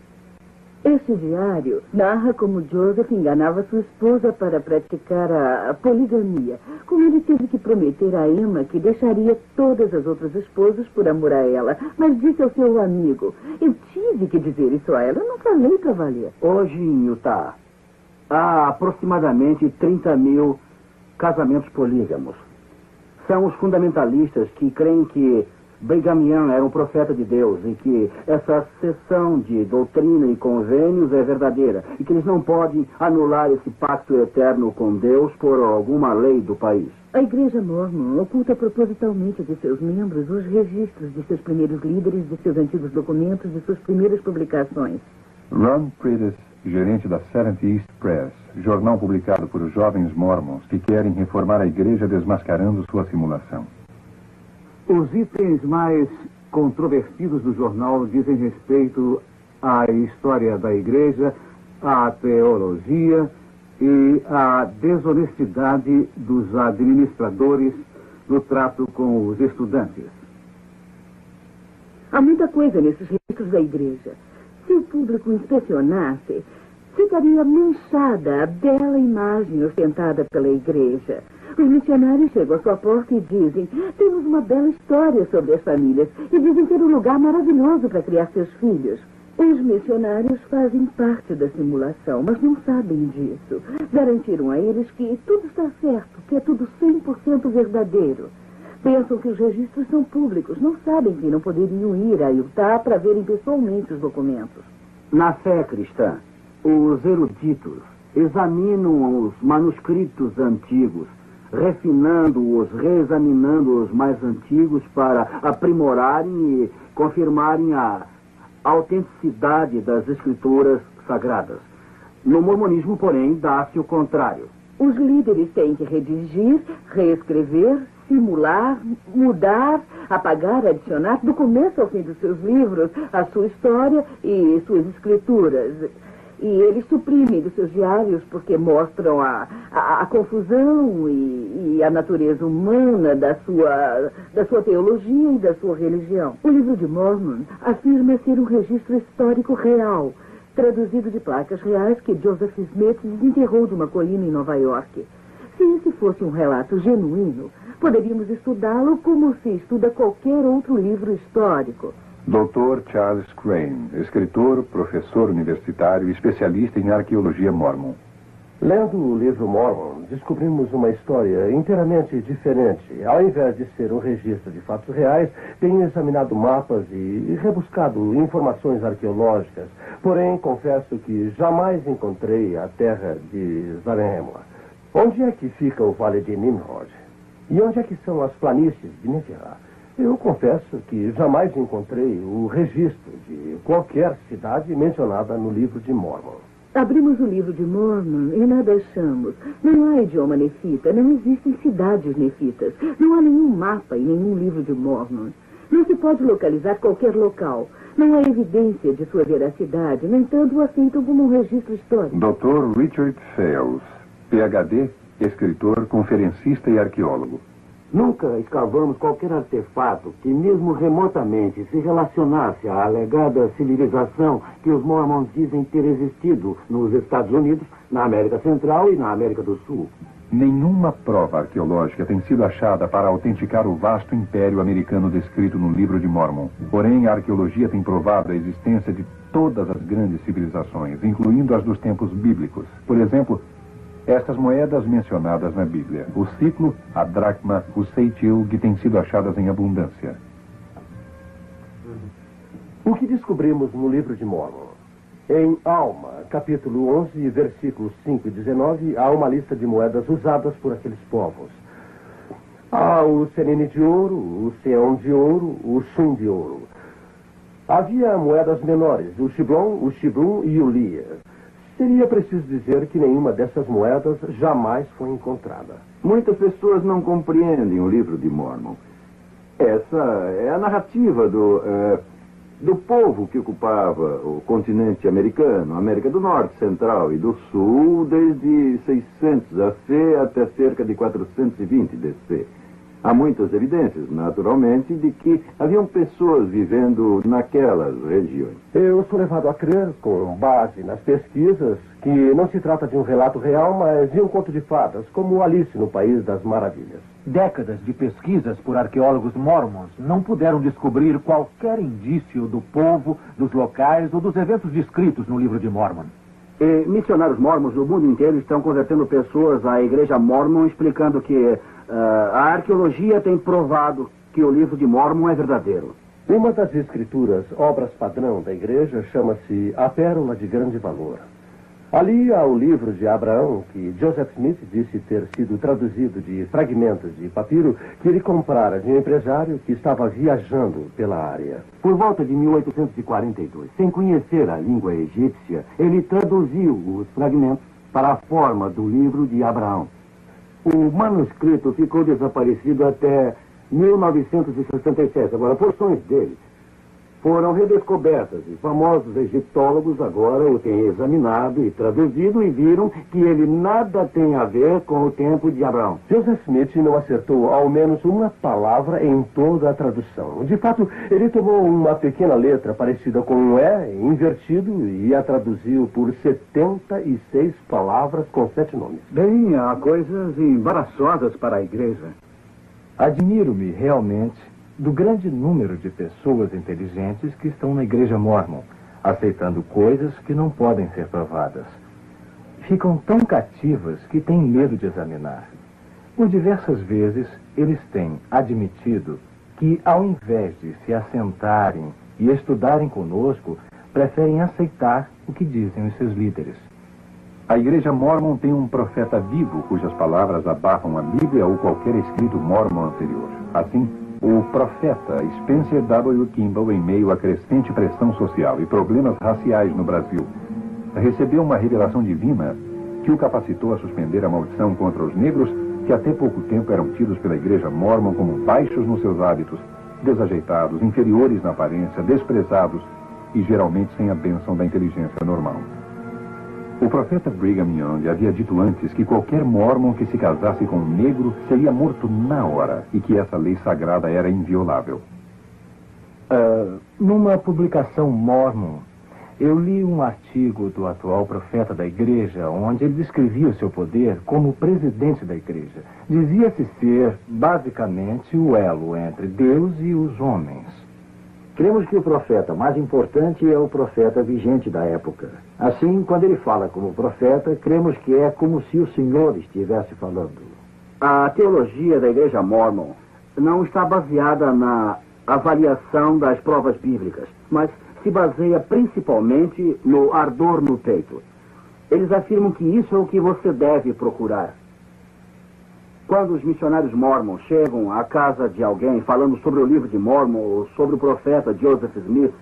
Este diário narra como Joseph enganava sua esposa para praticar a poligamia, como ele teve que prometer a Emma que deixaria todas as outras esposas por amor a ela, mas disse ao seu amigo: eu tive que dizer isso a ela, eu não falei para valer. Hoje em Utah, há aproximadamente trinta mil casamentos polígamos. São os fundamentalistas que creem que Brigham Young era um profeta de Deus e que essa seção de doutrina e convênios é verdadeira e que eles não podem anular esse pacto eterno com Deus por alguma lei do país. A Igreja Mormon oculta propositalmente de seus membros os registros de seus primeiros líderes, de seus antigos documentos, de suas primeiras publicações. Ron Prentice, gerente da Seventh East Press, jornal publicado por jovens mormons que querem reformar a igreja desmascarando sua simulação. Os itens mais controvertidos do jornal dizem respeito à história da igreja, à teologia e à desonestidade dos administradores no trato com os estudantes. Há muita coisa nesses registros da igreja. Se o público inspecionasse, ficaria manchada a bela imagem ostentada pela igreja. Os missionários chegam à sua porta e dizem: temos uma bela história sobre as famílias e dizem ter um lugar maravilhoso para criar seus filhos. Os missionários fazem parte da simulação, mas não sabem disso. Garantiram a eles que tudo está certo, que é tudo cem por cento verdadeiro. Pensam que os registros são públicos, não sabem que não poderiam ir a Utah para verem pessoalmente os documentos. Na fé cristã, os eruditos examinam os manuscritos antigos, refinando-os, reexaminando os mais antigos para aprimorarem e confirmarem a autenticidade das escrituras sagradas. No mormonismo, porém, dá-se o contrário. Os líderes têm que redigir, reescrever, simular, mudar, apagar, adicionar, do começo ao fim dos seus livros, a sua história e suas escrituras. E eles suprimem dos seus diários porque mostram a, a, a confusão e, e a natureza humana da sua, da sua teologia e da sua religião. O livro de Mormon afirma ser um registro histórico real, traduzido de placas reais que Joseph Smith desenterrou de uma colina em Nova York. Se esse fosse um relato genuíno, poderíamos estudá-lo como se estuda qualquer outro livro histórico. doutor Charles Crane, escritor, professor universitário e especialista em arqueologia mormon. Lendo o livro Mormon, descobrimos uma história inteiramente diferente. Ao invés de ser um registro de fatos reais, tenho examinado mapas e rebuscado informações arqueológicas. Porém, confesso que jamais encontrei a terra de Zarahemla. Onde é que fica o Vale de Nimrod? E onde é que são as planícies de Neferá? Eu confesso que jamais encontrei o registro de qualquer cidade mencionada no livro de Mormon. Abrimos o livro de Mormon e nada achamos. Não há idioma nefita, não existem cidades nefitas. Não há nenhum mapa em nenhum livro de Mormon. Não se pode localizar qualquer local. Não há evidência de sua veracidade. No entanto, o aceitam como um registro histórico. doutor Richard Fales, P H D, escritor, conferencista e arqueólogo. Nunca escavamos qualquer artefato que, mesmo remotamente, se relacionasse à alegada civilização que os Mormons dizem ter existido nos Estados Unidos, na América Central e na América do Sul. Nenhuma prova arqueológica tem sido achada para autenticar o vasto império americano descrito no livro de Mormon. Porém, a arqueologia tem provado a existência de todas as grandes civilizações, incluindo as dos tempos bíblicos. Por exemplo, estas moedas mencionadas na Bíblia, o ciclo, a dracma, o ceitil, que têm sido achadas em abundância. O que descobrimos no livro de Mormon? Em Alma, capítulo onze, versículos cinco e dezenove, há uma lista de moedas usadas por aqueles povos. Há o senine de ouro, o seon de ouro, o shum de ouro. Havia moedas menores, o shiblon, o shibrum e o lia. Seria preciso dizer que nenhuma dessas moedas jamais foi encontrada. Muitas pessoas não compreendem o livro de Mormon. Essa é a narrativa do, uh, do povo que ocupava o continente americano, América do Norte, Central e do Sul, desde seiscentos A C até cerca de quatrocentos e vinte D C. Há muitas evidências, naturalmente, de que haviam pessoas vivendo naquelas regiões. Eu sou levado a crer, com base nas pesquisas, que não se trata de um relato real, mas de um conto de fadas, como Alice no País das Maravilhas. Décadas de pesquisas por arqueólogos mormons não puderam descobrir qualquer indício do povo, dos locais ou dos eventos descritos no livro de Mormon. E missionários mormons do mundo inteiro estão convertendo pessoas à igreja mormon, explicando que uh, a arqueologia tem provado que o livro de Mormon é verdadeiro. Uma das escrituras, obras padrão da igreja, chama-se A Pérola de Grande Valor. Ali há o livro de Abraão, que Joseph Smith disse ter sido traduzido de fragmentos de papiro que ele comprara de um empresário que estava viajando pela área. Por volta de mil oitocentos e quarenta e dois, sem conhecer a língua egípcia, ele traduziu os fragmentos para a forma do livro de Abraão. O manuscrito ficou desaparecido até mil novecentos e sessenta e sete. Agora, porções dele foram redescobertas e famosos egiptólogos agora o têm examinado e traduzido e viram que ele nada tem a ver com o tempo de Abraão. Joseph Smith não acertou ao menos uma palavra em toda a tradução. De fato, ele tomou uma pequena letra parecida com um E invertido e a traduziu por setenta e seis palavras com sete nomes. Bem, há coisas embaraçosas para a igreja. Admiro-me realmente do grande número de pessoas inteligentes que estão na igreja mormon, aceitando coisas que não podem ser provadas. Ficam tão cativas que têm medo de examinar. Por diversas vezes, eles têm admitido que, ao invés de se assentarem e estudarem conosco, preferem aceitar o que dizem os seus líderes. A igreja mormon tem um profeta vivo cujas palavras abafam a Bíblia ou qualquer escrito mormon anterior. Assim, o profeta Spencer W. Kimball, em meio à crescente pressão social e problemas raciais no Brasil, recebeu uma revelação divina que o capacitou a suspender a maldição contra os negros que até pouco tempo eram tidos pela igreja mormon como baixos nos seus hábitos, desajeitados, inferiores na aparência, desprezados e geralmente sem a bênção da inteligência normal. O profeta Brigham Young havia dito antes que qualquer mormon que se casasse com um negro seria morto na hora e que essa lei sagrada era inviolável. Uh, numa publicação mormon, eu li um artigo do atual profeta da igreja, onde ele descrevia o seu poder como presidente da igreja. Dizia-se ser, basicamente, o elo entre Deus e os homens. Cremos que o profeta mais importante é o profeta vigente da época. Assim, quando ele fala como profeta, cremos que é como se o Senhor estivesse falando. A teologia da Igreja Mormon não está baseada na avaliação das provas bíblicas, mas se baseia principalmente no ardor no peito. Eles afirmam que isso é o que você deve procurar. Quando os missionários mormons chegam à casa de alguém falando sobre o livro de Mormon ou sobre o profeta Joseph Smith,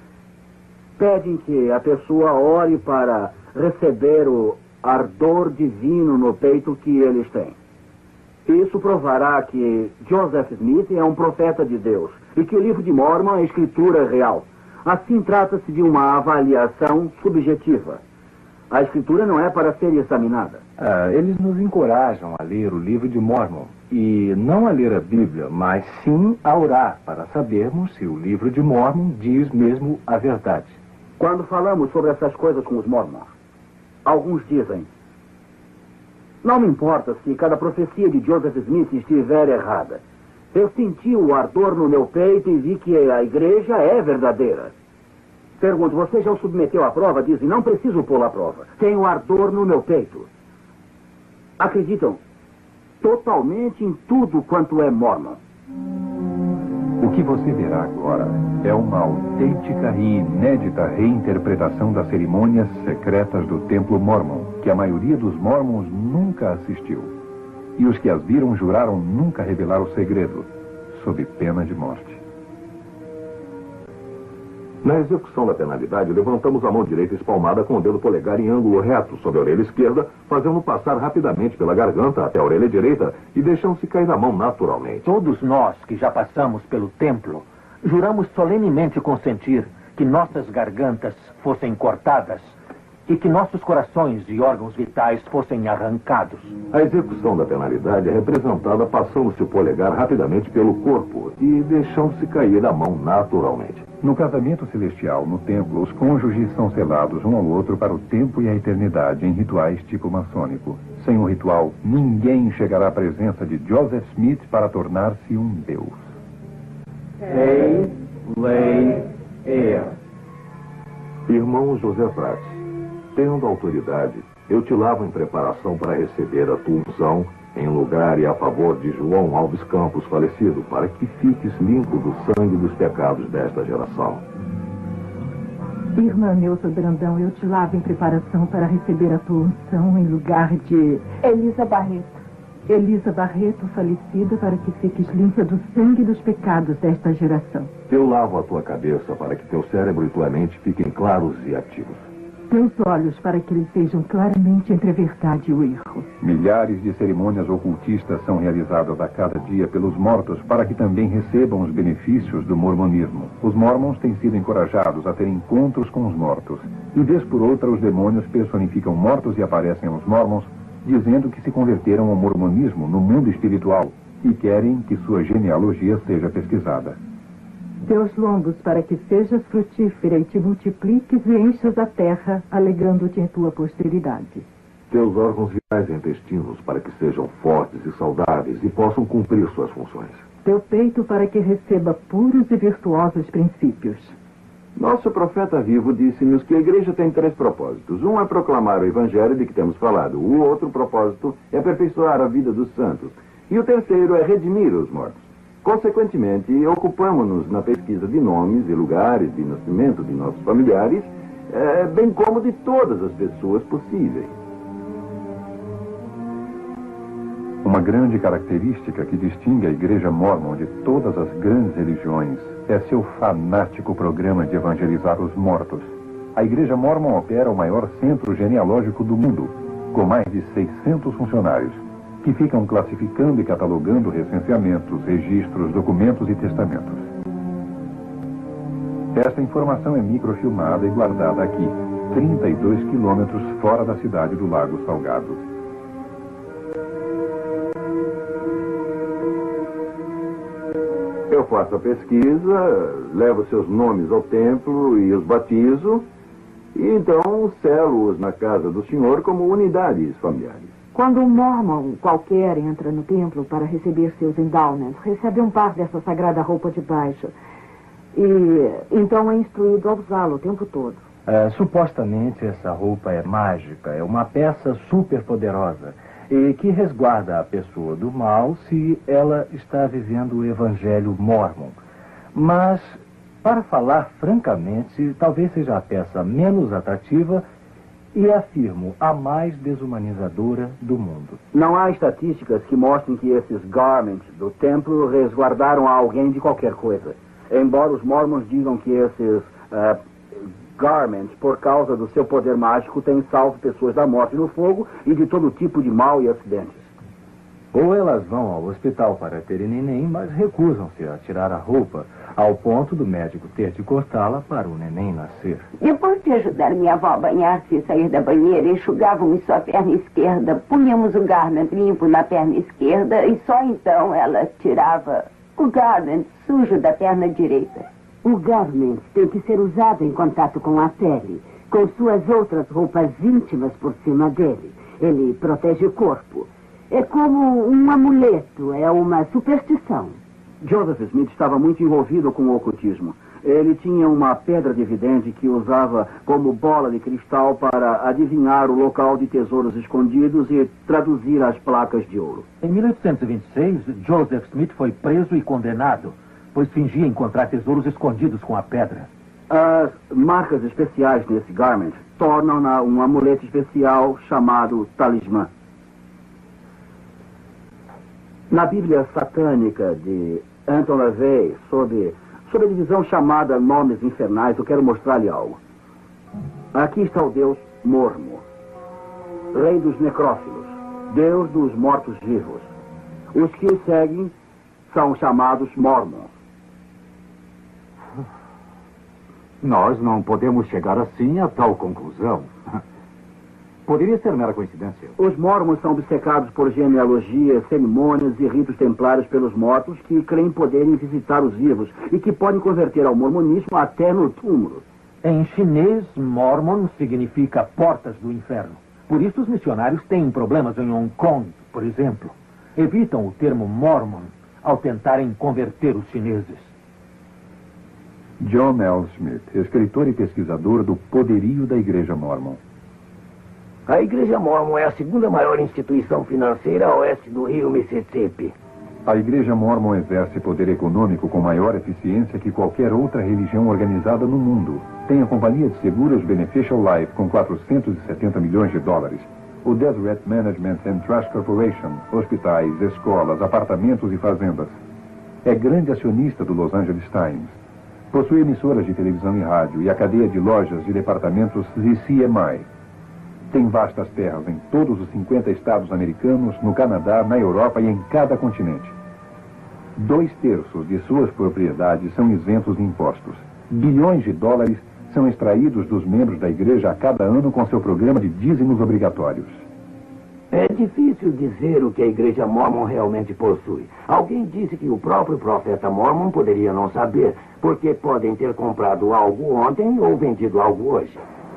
pedem que a pessoa ore para receber o ardor divino no peito que eles têm. Isso provará que Joseph Smith é um profeta de Deus e que o livro de Mormon é escritura real. Assim, trata-se de uma avaliação subjetiva. A escritura não é para ser examinada. Ah, eles nos encorajam a ler o livro de Mormon. E não a ler a Bíblia, mas sim a orar para sabermos se o livro de Mormon diz mesmo a verdade. Quando falamos sobre essas coisas com os mormons, alguns dizem: não me importa se cada profecia de Joseph Smith estiver errada. Eu senti o ardor no meu peito e vi que a igreja é verdadeira. Pergunto, você já o submeteu à prova? Dizem, não preciso pô-lo à prova. Tenho ardor no meu peito. Acreditam totalmente em tudo quanto é mormon. O que você verá agora é uma autêntica e inédita reinterpretação das cerimônias secretas do Templo Mormon, que a maioria dos mormons nunca assistiu. E os que as viram juraram nunca revelar o segredo, sob pena de morte. Na execução da penalidade, levantamos a mão direita espalmada com o dedo polegar em ângulo reto sobre a orelha esquerda, fazendo passar rapidamente pela garganta até a orelha direita e deixando-se cair a mão naturalmente. Todos nós que já passamos pelo templo, juramos solenemente consentir que nossas gargantas fossem cortadas e que nossos corações e órgãos vitais fossem arrancados. A execução da penalidade é representada passando-se o polegar rapidamente pelo corpo e deixando-se cair a mão naturalmente. No casamento celestial, no templo, os cônjuges são selados um ao outro para o tempo e a eternidade em rituais tipo maçônico. Sem o ritual, ninguém chegará à presença de Joseph Smith para tornar-se um deus. Ei, lei, er. Irmão José Prates, tendo autoridade, eu te lavo em preparação para receber a tua unção em lugar e a favor de João Alves Campos, falecido, para que fiques limpo do sangue dos pecados desta geração. Irmã Neuza Brandão, eu te lavo em preparação para receber a tua unção em lugar de... Elisa Barreto. Elisa Barreto, falecida, para que fiques limpa do sangue dos pecados desta geração. Eu lavo a tua cabeça para que teu cérebro e tua mente fiquem claros e ativos. Teus olhos para que eles vejam claramente entre a verdade e o erro. Milhares de cerimônias ocultistas são realizadas a cada dia pelos mortos para que também recebam os benefícios do mormonismo. Os mormons têm sido encorajados a ter encontros com os mortos. E vez por outra os demônios personificam mortos e aparecem aos mormons, dizendo que se converteram ao mormonismo no mundo espiritual e querem que sua genealogia seja pesquisada. Deus longos para que sejas frutífera e te multipliques e enchas a terra, alegando-te em tua posteridade. Teus órgãos vitais e intestinos para que sejam fortes e saudáveis e possam cumprir suas funções. Teu peito para que receba puros e virtuosos princípios. Nosso profeta vivo disse-nos que a igreja tem três propósitos. Um é proclamar o evangelho de que temos falado. O outro propósito é aperfeiçoar a vida dos santos. E o terceiro é redimir os mortos. Consequentemente, ocupamos-nos na pesquisa de nomes e lugares de nascimento de nossos familiares, é, bem como de todas as pessoas possíveis. Uma grande característica que distingue a Igreja Mormon de todas as grandes religiões é seu fanático programa de evangelizar os mortos. A Igreja Mormon opera o maior centro genealógico do mundo, com mais de seiscentos funcionários, que ficam classificando e catalogando recenseamentos, registros, documentos e testamentos. Esta informação é microfilmada e guardada aqui, trinta e dois quilômetros fora da cidade do Lago Salgado. Eu faço a pesquisa, levo seus nomes ao templo e os batizo, e então selo-os na casa do senhor como unidades familiares. Quando um mormon qualquer entra no templo para receber seus endowments, recebe um par dessa sagrada roupa de baixo. E então é instruído a usá-lo o tempo todo. É, supostamente essa roupa é mágica, é uma peça super poderosa e que resguarda a pessoa do mal se ela está vivendo o evangelho mormon. Mas, para falar francamente, talvez seja a peça menos atrativa e, afirmo, a mais desumanizadora do mundo. Não há estatísticas que mostrem que esses garments do templo resguardaram alguém de qualquer coisa. Embora os mormons digam que esses uh, garments, por causa do seu poder mágico, têm salvo pessoas da morte no fogo e de todo tipo de mal e acidentes. Ou elas vão ao hospital para terem neném, mas recusam-se a tirar a roupa, ao ponto do médico ter de cortá-la para o neném nascer. Depois de ajudar minha avó a banhar-se e sair da banheira, enxugávamos sua perna esquerda, punhamos o garment limpo na perna esquerda e só então ela tirava o garment sujo da perna direita. O garment tem que ser usado em contato com a pele, com suas outras roupas íntimas por cima dele. Ele protege o corpo. É como um amuleto, é uma superstição. Joseph Smith estava muito envolvido com o ocultismo. Ele tinha uma pedra de vidente que usava como bola de cristal para adivinhar o local de tesouros escondidos e traduzir as placas de ouro. Em mil oitocentos e vinte e seis, Joseph Smith foi preso e condenado, pois fingia encontrar tesouros escondidos com a pedra. As marcas especiais nesse garment tornam-na um amuleto especial chamado talismã. Na Bíblia satânica de Anton LaVey, sob, sob a divisão chamada Nomes Infernais, eu quero mostrar-lhe algo. Aqui está o Deus Mormo, rei dos necrófilos, Deus dos mortos-vivos. Os que o seguem são chamados Mormons. Nós não podemos chegar assim a tal conclusão. Poderia ser mera coincidência. Os mormons são obcecados por genealogias, cerimônias e ritos templários pelos mortos que creem poderem visitar os vivos e que podem converter ao mormonismo até no túmulo. Em chinês, Mormon significa portas do inferno. Por isso os missionários têm problemas em Hong Kong, por exemplo. Evitam o termo Mormon ao tentarem converter os chineses. John L. Smith, escritor e pesquisador do poderio da Igreja Mormon. A Igreja Mormon é a segunda maior instituição financeira a oeste do rio Mississippi. A Igreja Mormon exerce poder econômico com maior eficiência que qualquer outra religião organizada no mundo. Tem a companhia de seguros Beneficial Life com quatrocentos e setenta milhões de dólares. O Deseret Management and Trust Corporation, hospitais, escolas, apartamentos e fazendas. É grande acionista do Los Angeles Times. Possui emissoras de televisão e rádio e a cadeia de lojas e departamentos Z C M I. Tem vastas terras em todos os cinquenta estados americanos, no Canadá, na Europa e em cada continente. Dois terços de suas propriedades são isentos de impostos. Bilhões de dólares são extraídos dos membros da igreja a cada ano com seu programa de dízimos obrigatórios. É difícil dizer o que a Igreja Mormon realmente possui. Alguém disse que o próprio profeta Mormon poderia não saber, porque podem ter comprado algo ontem ou vendido algo hoje.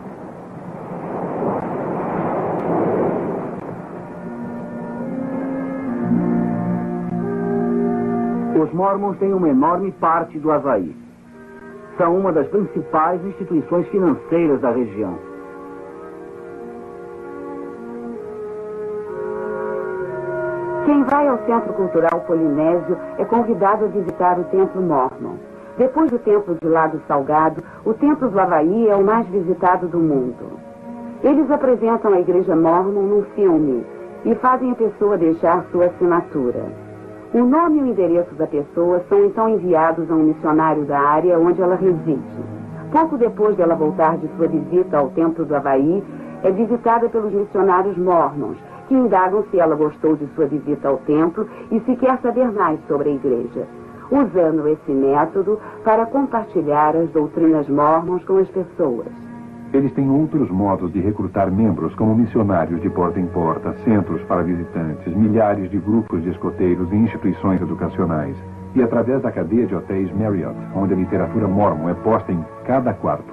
Os Mormons têm uma enorme parte do Havaí. São uma das principais instituições financeiras da região. Quem vai ao Centro Cultural Polinésio é convidado a visitar o Templo Mormon. Depois do Templo de Lago Salgado, o Templo do Havaí é o mais visitado do mundo. Eles apresentam a Igreja Mormon num filme e fazem a pessoa deixar sua assinatura. O nome e o endereço da pessoa são então enviados a um missionário da área onde ela reside. Pouco depois dela voltar de sua visita ao Templo do Havaí, é visitada pelos missionários mormons, que indagam se ela gostou de sua visita ao templo e se quer saber mais sobre a igreja, usando esse método para compartilhar as doutrinas mormons com as pessoas. Eles têm outros modos de recrutar membros, como missionários de porta em porta, centros para visitantes, milhares de grupos de escoteiros e instituições educacionais. E através da cadeia de hotéis Marriott, onde a literatura mormon é posta em cada quarto.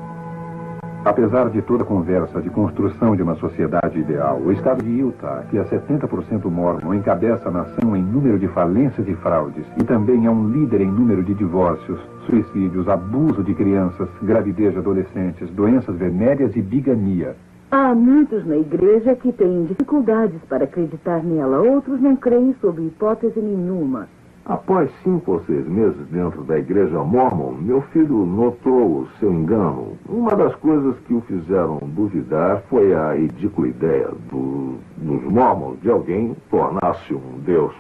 Apesar de toda a conversa de construção de uma sociedade ideal, o estado de Utah, que é setenta por cento mormon, encabeça a nação em número de falências e fraudes, e também é um líder em número de divórcios, suicídios, abuso de crianças, gravidez de adolescentes, doenças venéreas e bigamia. Há muitos na igreja que têm dificuldades para acreditar nela. Outros não creem sob hipótese nenhuma. Após cinco ou seis meses dentro da igreja Mormon, meu filho notou o seu engano. Uma das coisas que o fizeram duvidar foi a ridícula ideia do, dos Mormons de alguém tornar-se um Deus.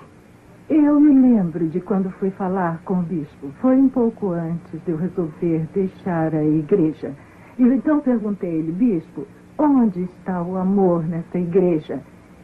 Eu me lembro de quando fui falar com o bispo. Foi um pouco antes de eu resolver deixar a igreja. E então perguntei-lhe, bispo, onde está o amor nessa igreja?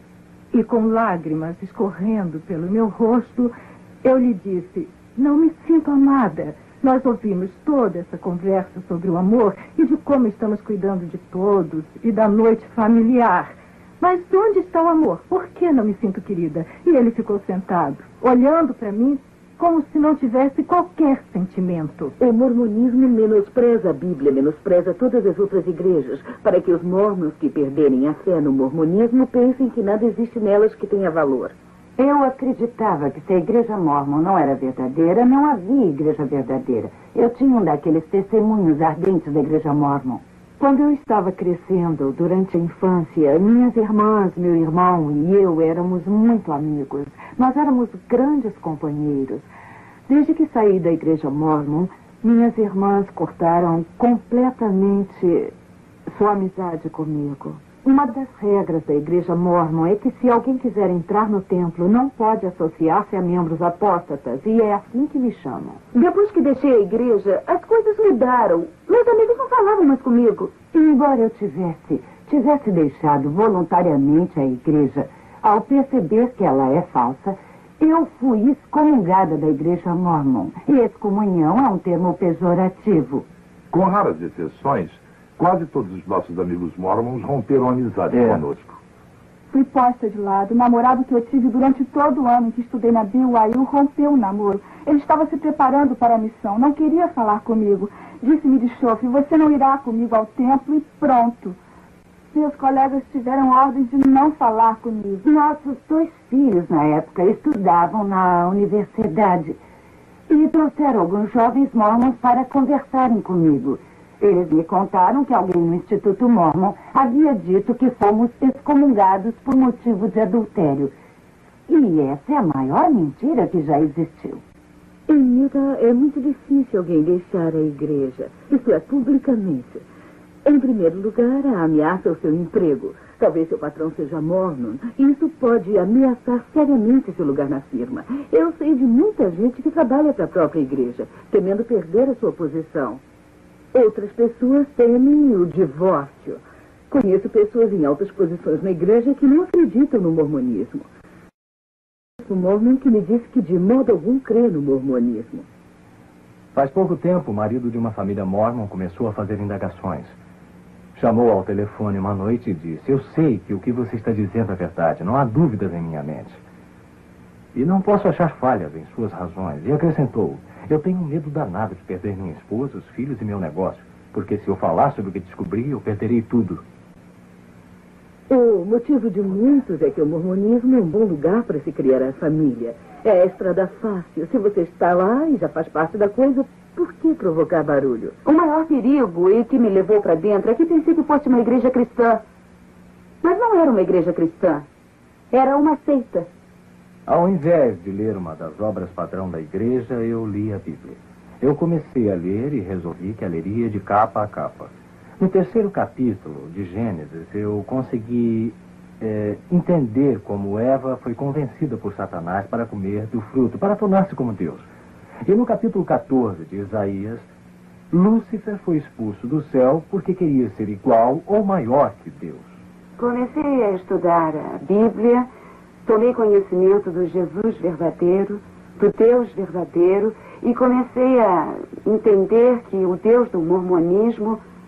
E com lágrimas escorrendo pelo meu rosto, eu lhe disse, não me sinto amada. Nós ouvimos toda essa conversa sobre o amor e de como estamos cuidando de todos e da noite familiar. Mas onde está o amor? Por que não me sinto querida? E ele ficou sentado, olhando para mim como se não tivesse qualquer sentimento. O mormonismo menospreza a Bíblia, menospreza todas as outras igrejas, para que os mormons que perderem a fé no mormonismo pensem que nada existe nelas que tenha valor. Eu acreditava que se a igreja mormon não era verdadeira, não havia igreja verdadeira. Eu tinha um daqueles testemunhos ardentes da igreja mormon. Quando eu estava crescendo, durante a infância, minhas irmãs, meu irmão e eu éramos muito amigos. Nós éramos grandes companheiros. Desde que saí da igreja mormon, minhas irmãs cortaram completamente sua amizade comigo. Uma das regras da igreja mormon é que se alguém quiser entrar no templo, não pode associar-se a membros apóstatas, e é assim que me chamam. Depois que deixei a igreja, as coisas mudaram. Meus amigos não falavam mais comigo. E embora eu tivesse, tivesse deixado voluntariamente a igreja, ao perceber que ela é falsa, eu fui excomungada da igreja mormon. E excomunhão é um termo pejorativo. Com raras exceções, quase todos os nossos amigos mormons romperam amizade É. conosco. Fui posta de lado. O namorado que eu tive durante todo o ano em que estudei na B Y U rompeu o namoro. Ele estava se preparando para a missão. Não queria falar comigo. Disse-me de chofre, você não irá comigo ao templo e pronto. Meus colegas tiveram ordem de não falar comigo. Nossos dois filhos, na época, estudavam na universidade. E trouxeram alguns jovens mormons para conversarem comigo. Eles me contaram que alguém no Instituto Mormon havia dito que fomos excomungados por motivo de adultério. E essa é a maior mentira que já existiu. Em Utah é muito difícil alguém deixar a igreja. Isso é, publicamente. Em primeiro lugar, a ameaça ao seu emprego. Talvez seu patrão seja mormon. E isso pode ameaçar seriamente seu lugar na firma. Eu sei de muita gente que trabalha para a própria igreja, temendo perder a sua posição. Outras pessoas temem o divórcio. Conheço pessoas em altas posições na igreja que não acreditam no mormonismo. O mormon que me disse que de modo algum crê no mormonismo. Faz pouco tempo, o marido de uma família mormon começou a fazer indagações. Chamou ao telefone uma noite e disse, eu sei que o que você está dizendo é verdade, não há dúvidas em minha mente. E não posso achar falhas em suas razões. E acrescentou, eu tenho um medo danado de perder minha esposa, os filhos e meu negócio, porque se eu falar sobre o que descobri, eu perderei tudo. O motivo de muitos é que o mormonismo é um bom lugar para se criar a família. É a estrada fácil. Se você está lá e já faz parte da coisa, por que provocar barulho? O maior perigo e que me levou para dentro é que pensei que fosse uma igreja cristã. Mas não era uma igreja cristã. Era uma seita. Ao invés de ler uma das obras padrão da igreja, eu li a Bíblia. Eu comecei a ler e resolvi que a leria de capa a capa. No terceiro capítulo de Gênesis, eu consegui é, entender como Eva foi convencida por Satanás para comer do fruto, para tornar-se como Deus. E no capítulo quatorze de Isaías, Lúcifer foi expulso do céu porque queria ser igual ou maior que Deus. Comecei a estudar a Bíblia, tomei conhecimento do Jesus verdadeiro, do Deus verdadeiro, e comecei a entender que o Deus do mormonismo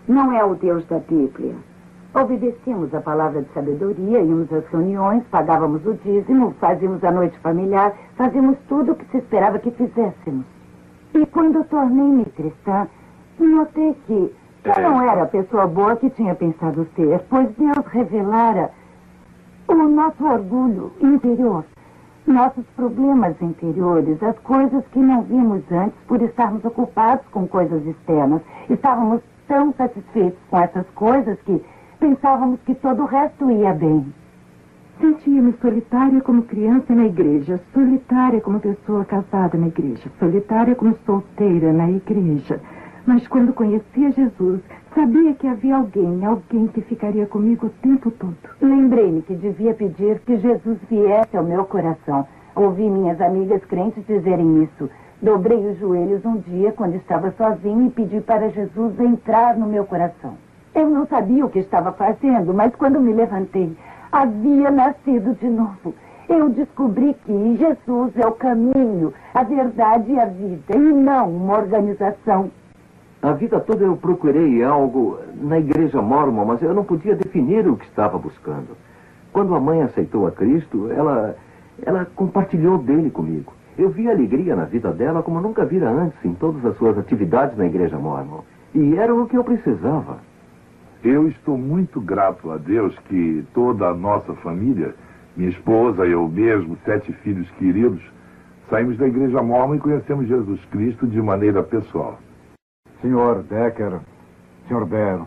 Não é o Deus da Bíblia. Obedecíamos a palavra de sabedoria, íamos às reuniões, pagávamos o dízimo, fazíamos a noite familiar, fazíamos tudo o que se esperava que fizéssemos. E quando tornei-me cristã, notei que eu não era a pessoa boa que tinha pensado ser, pois Deus revelara o nosso orgulho interior, nossos problemas interiores, as coisas que não vimos antes por estarmos ocupados com coisas externas. Estávamos tão satisfeitos com essas coisas que pensávamos que todo o resto ia bem. Sentia-me solitária como criança na igreja, solitária como pessoa casada na igreja, solitária como solteira na igreja. Mas quando conhecia Jesus, sabia que havia alguém, alguém que ficaria comigo o tempo todo. Lembrei-me que devia pedir que Jesus viesse ao meu coração. Ouvi minhas amigas crentes dizerem isso. Dobrei os joelhos um dia quando estava sozinho e pedi para Jesus entrar no meu coração. Eu não sabia o que estava fazendo, mas quando me levantei, havia nascido de novo. Eu descobri que Jesus é o caminho, a verdade e a vida, e não uma organização. A vida toda eu procurei algo na igreja mórmon, mas eu não podia definir o que estava buscando. Quando a mãe aceitou a Cristo, ela, ela compartilhou dele comigo. Eu vi alegria na vida dela como nunca vira antes em todas as suas atividades na igreja mórmon. E era o que eu precisava. Eu estou muito grato a Deus que toda a nossa família, minha esposa, eu mesmo, sete filhos queridos, saímos da igreja mórmon e conhecemos Jesus Cristo de maneira pessoal. senhor Decker, senhor Baer,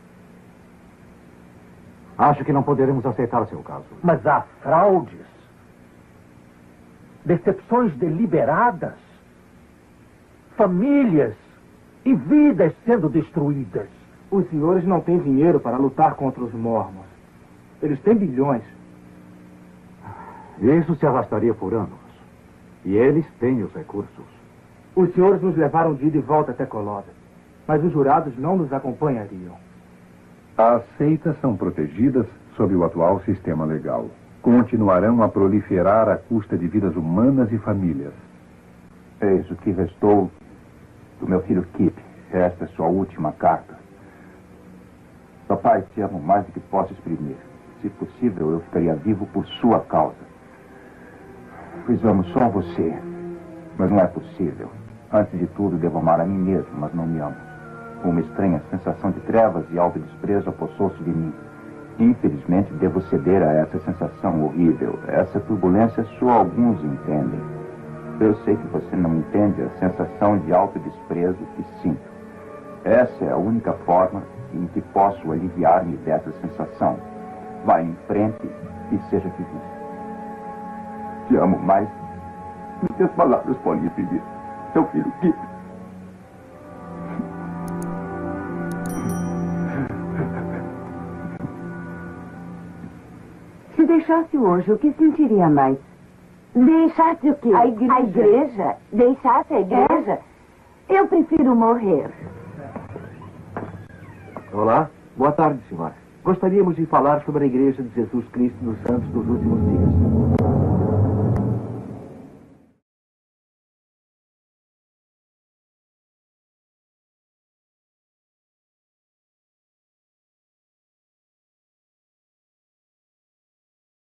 acho que não poderemos aceitar o seu caso. Mas há fraudes, decepções deliberadas, famílias e vidas sendo destruídas. Os senhores não têm dinheiro para lutar contra os mormons. Eles têm bilhões. Isso se arrastaria por anos. E eles têm os recursos. Os senhores nos levaram de ida e volta até Colónia, mas os jurados não nos acompanhariam. As seitas são protegidas sob o atual sistema legal. Continuarão a proliferar à custa de vidas humanas e famílias. Eis o que restou do meu filho Kip. Esta é sua última carta. Papai, te amo mais do que posso exprimir. Se possível, eu ficaria vivo por sua causa. Pois amo só você. Mas não é possível. Antes de tudo, devo amar a mim mesmo, mas não me amo. Uma estranha sensação de trevas e autodesprezo apossou-se de mim. Infelizmente, devo ceder a essa sensação horrível. Essa turbulência só alguns entendem. Eu sei que você não entende a sensação de autodesprezo que sinto. Essa é a única forma em que posso aliviar-me dessa sensação. Vá em frente e seja feliz. Te amo mais do que as palavras podem pedir. Seu filho Kip. Se deixasse hoje, o que sentiria mais? Deixasse o quê? A igreja. A igreja? Deixasse a igreja? É. Eu prefiro morrer. Olá, boa tarde, senhora. Gostaríamos de falar sobre a Igreja de Jesus Cristo dos Santos dos Últimos Dias.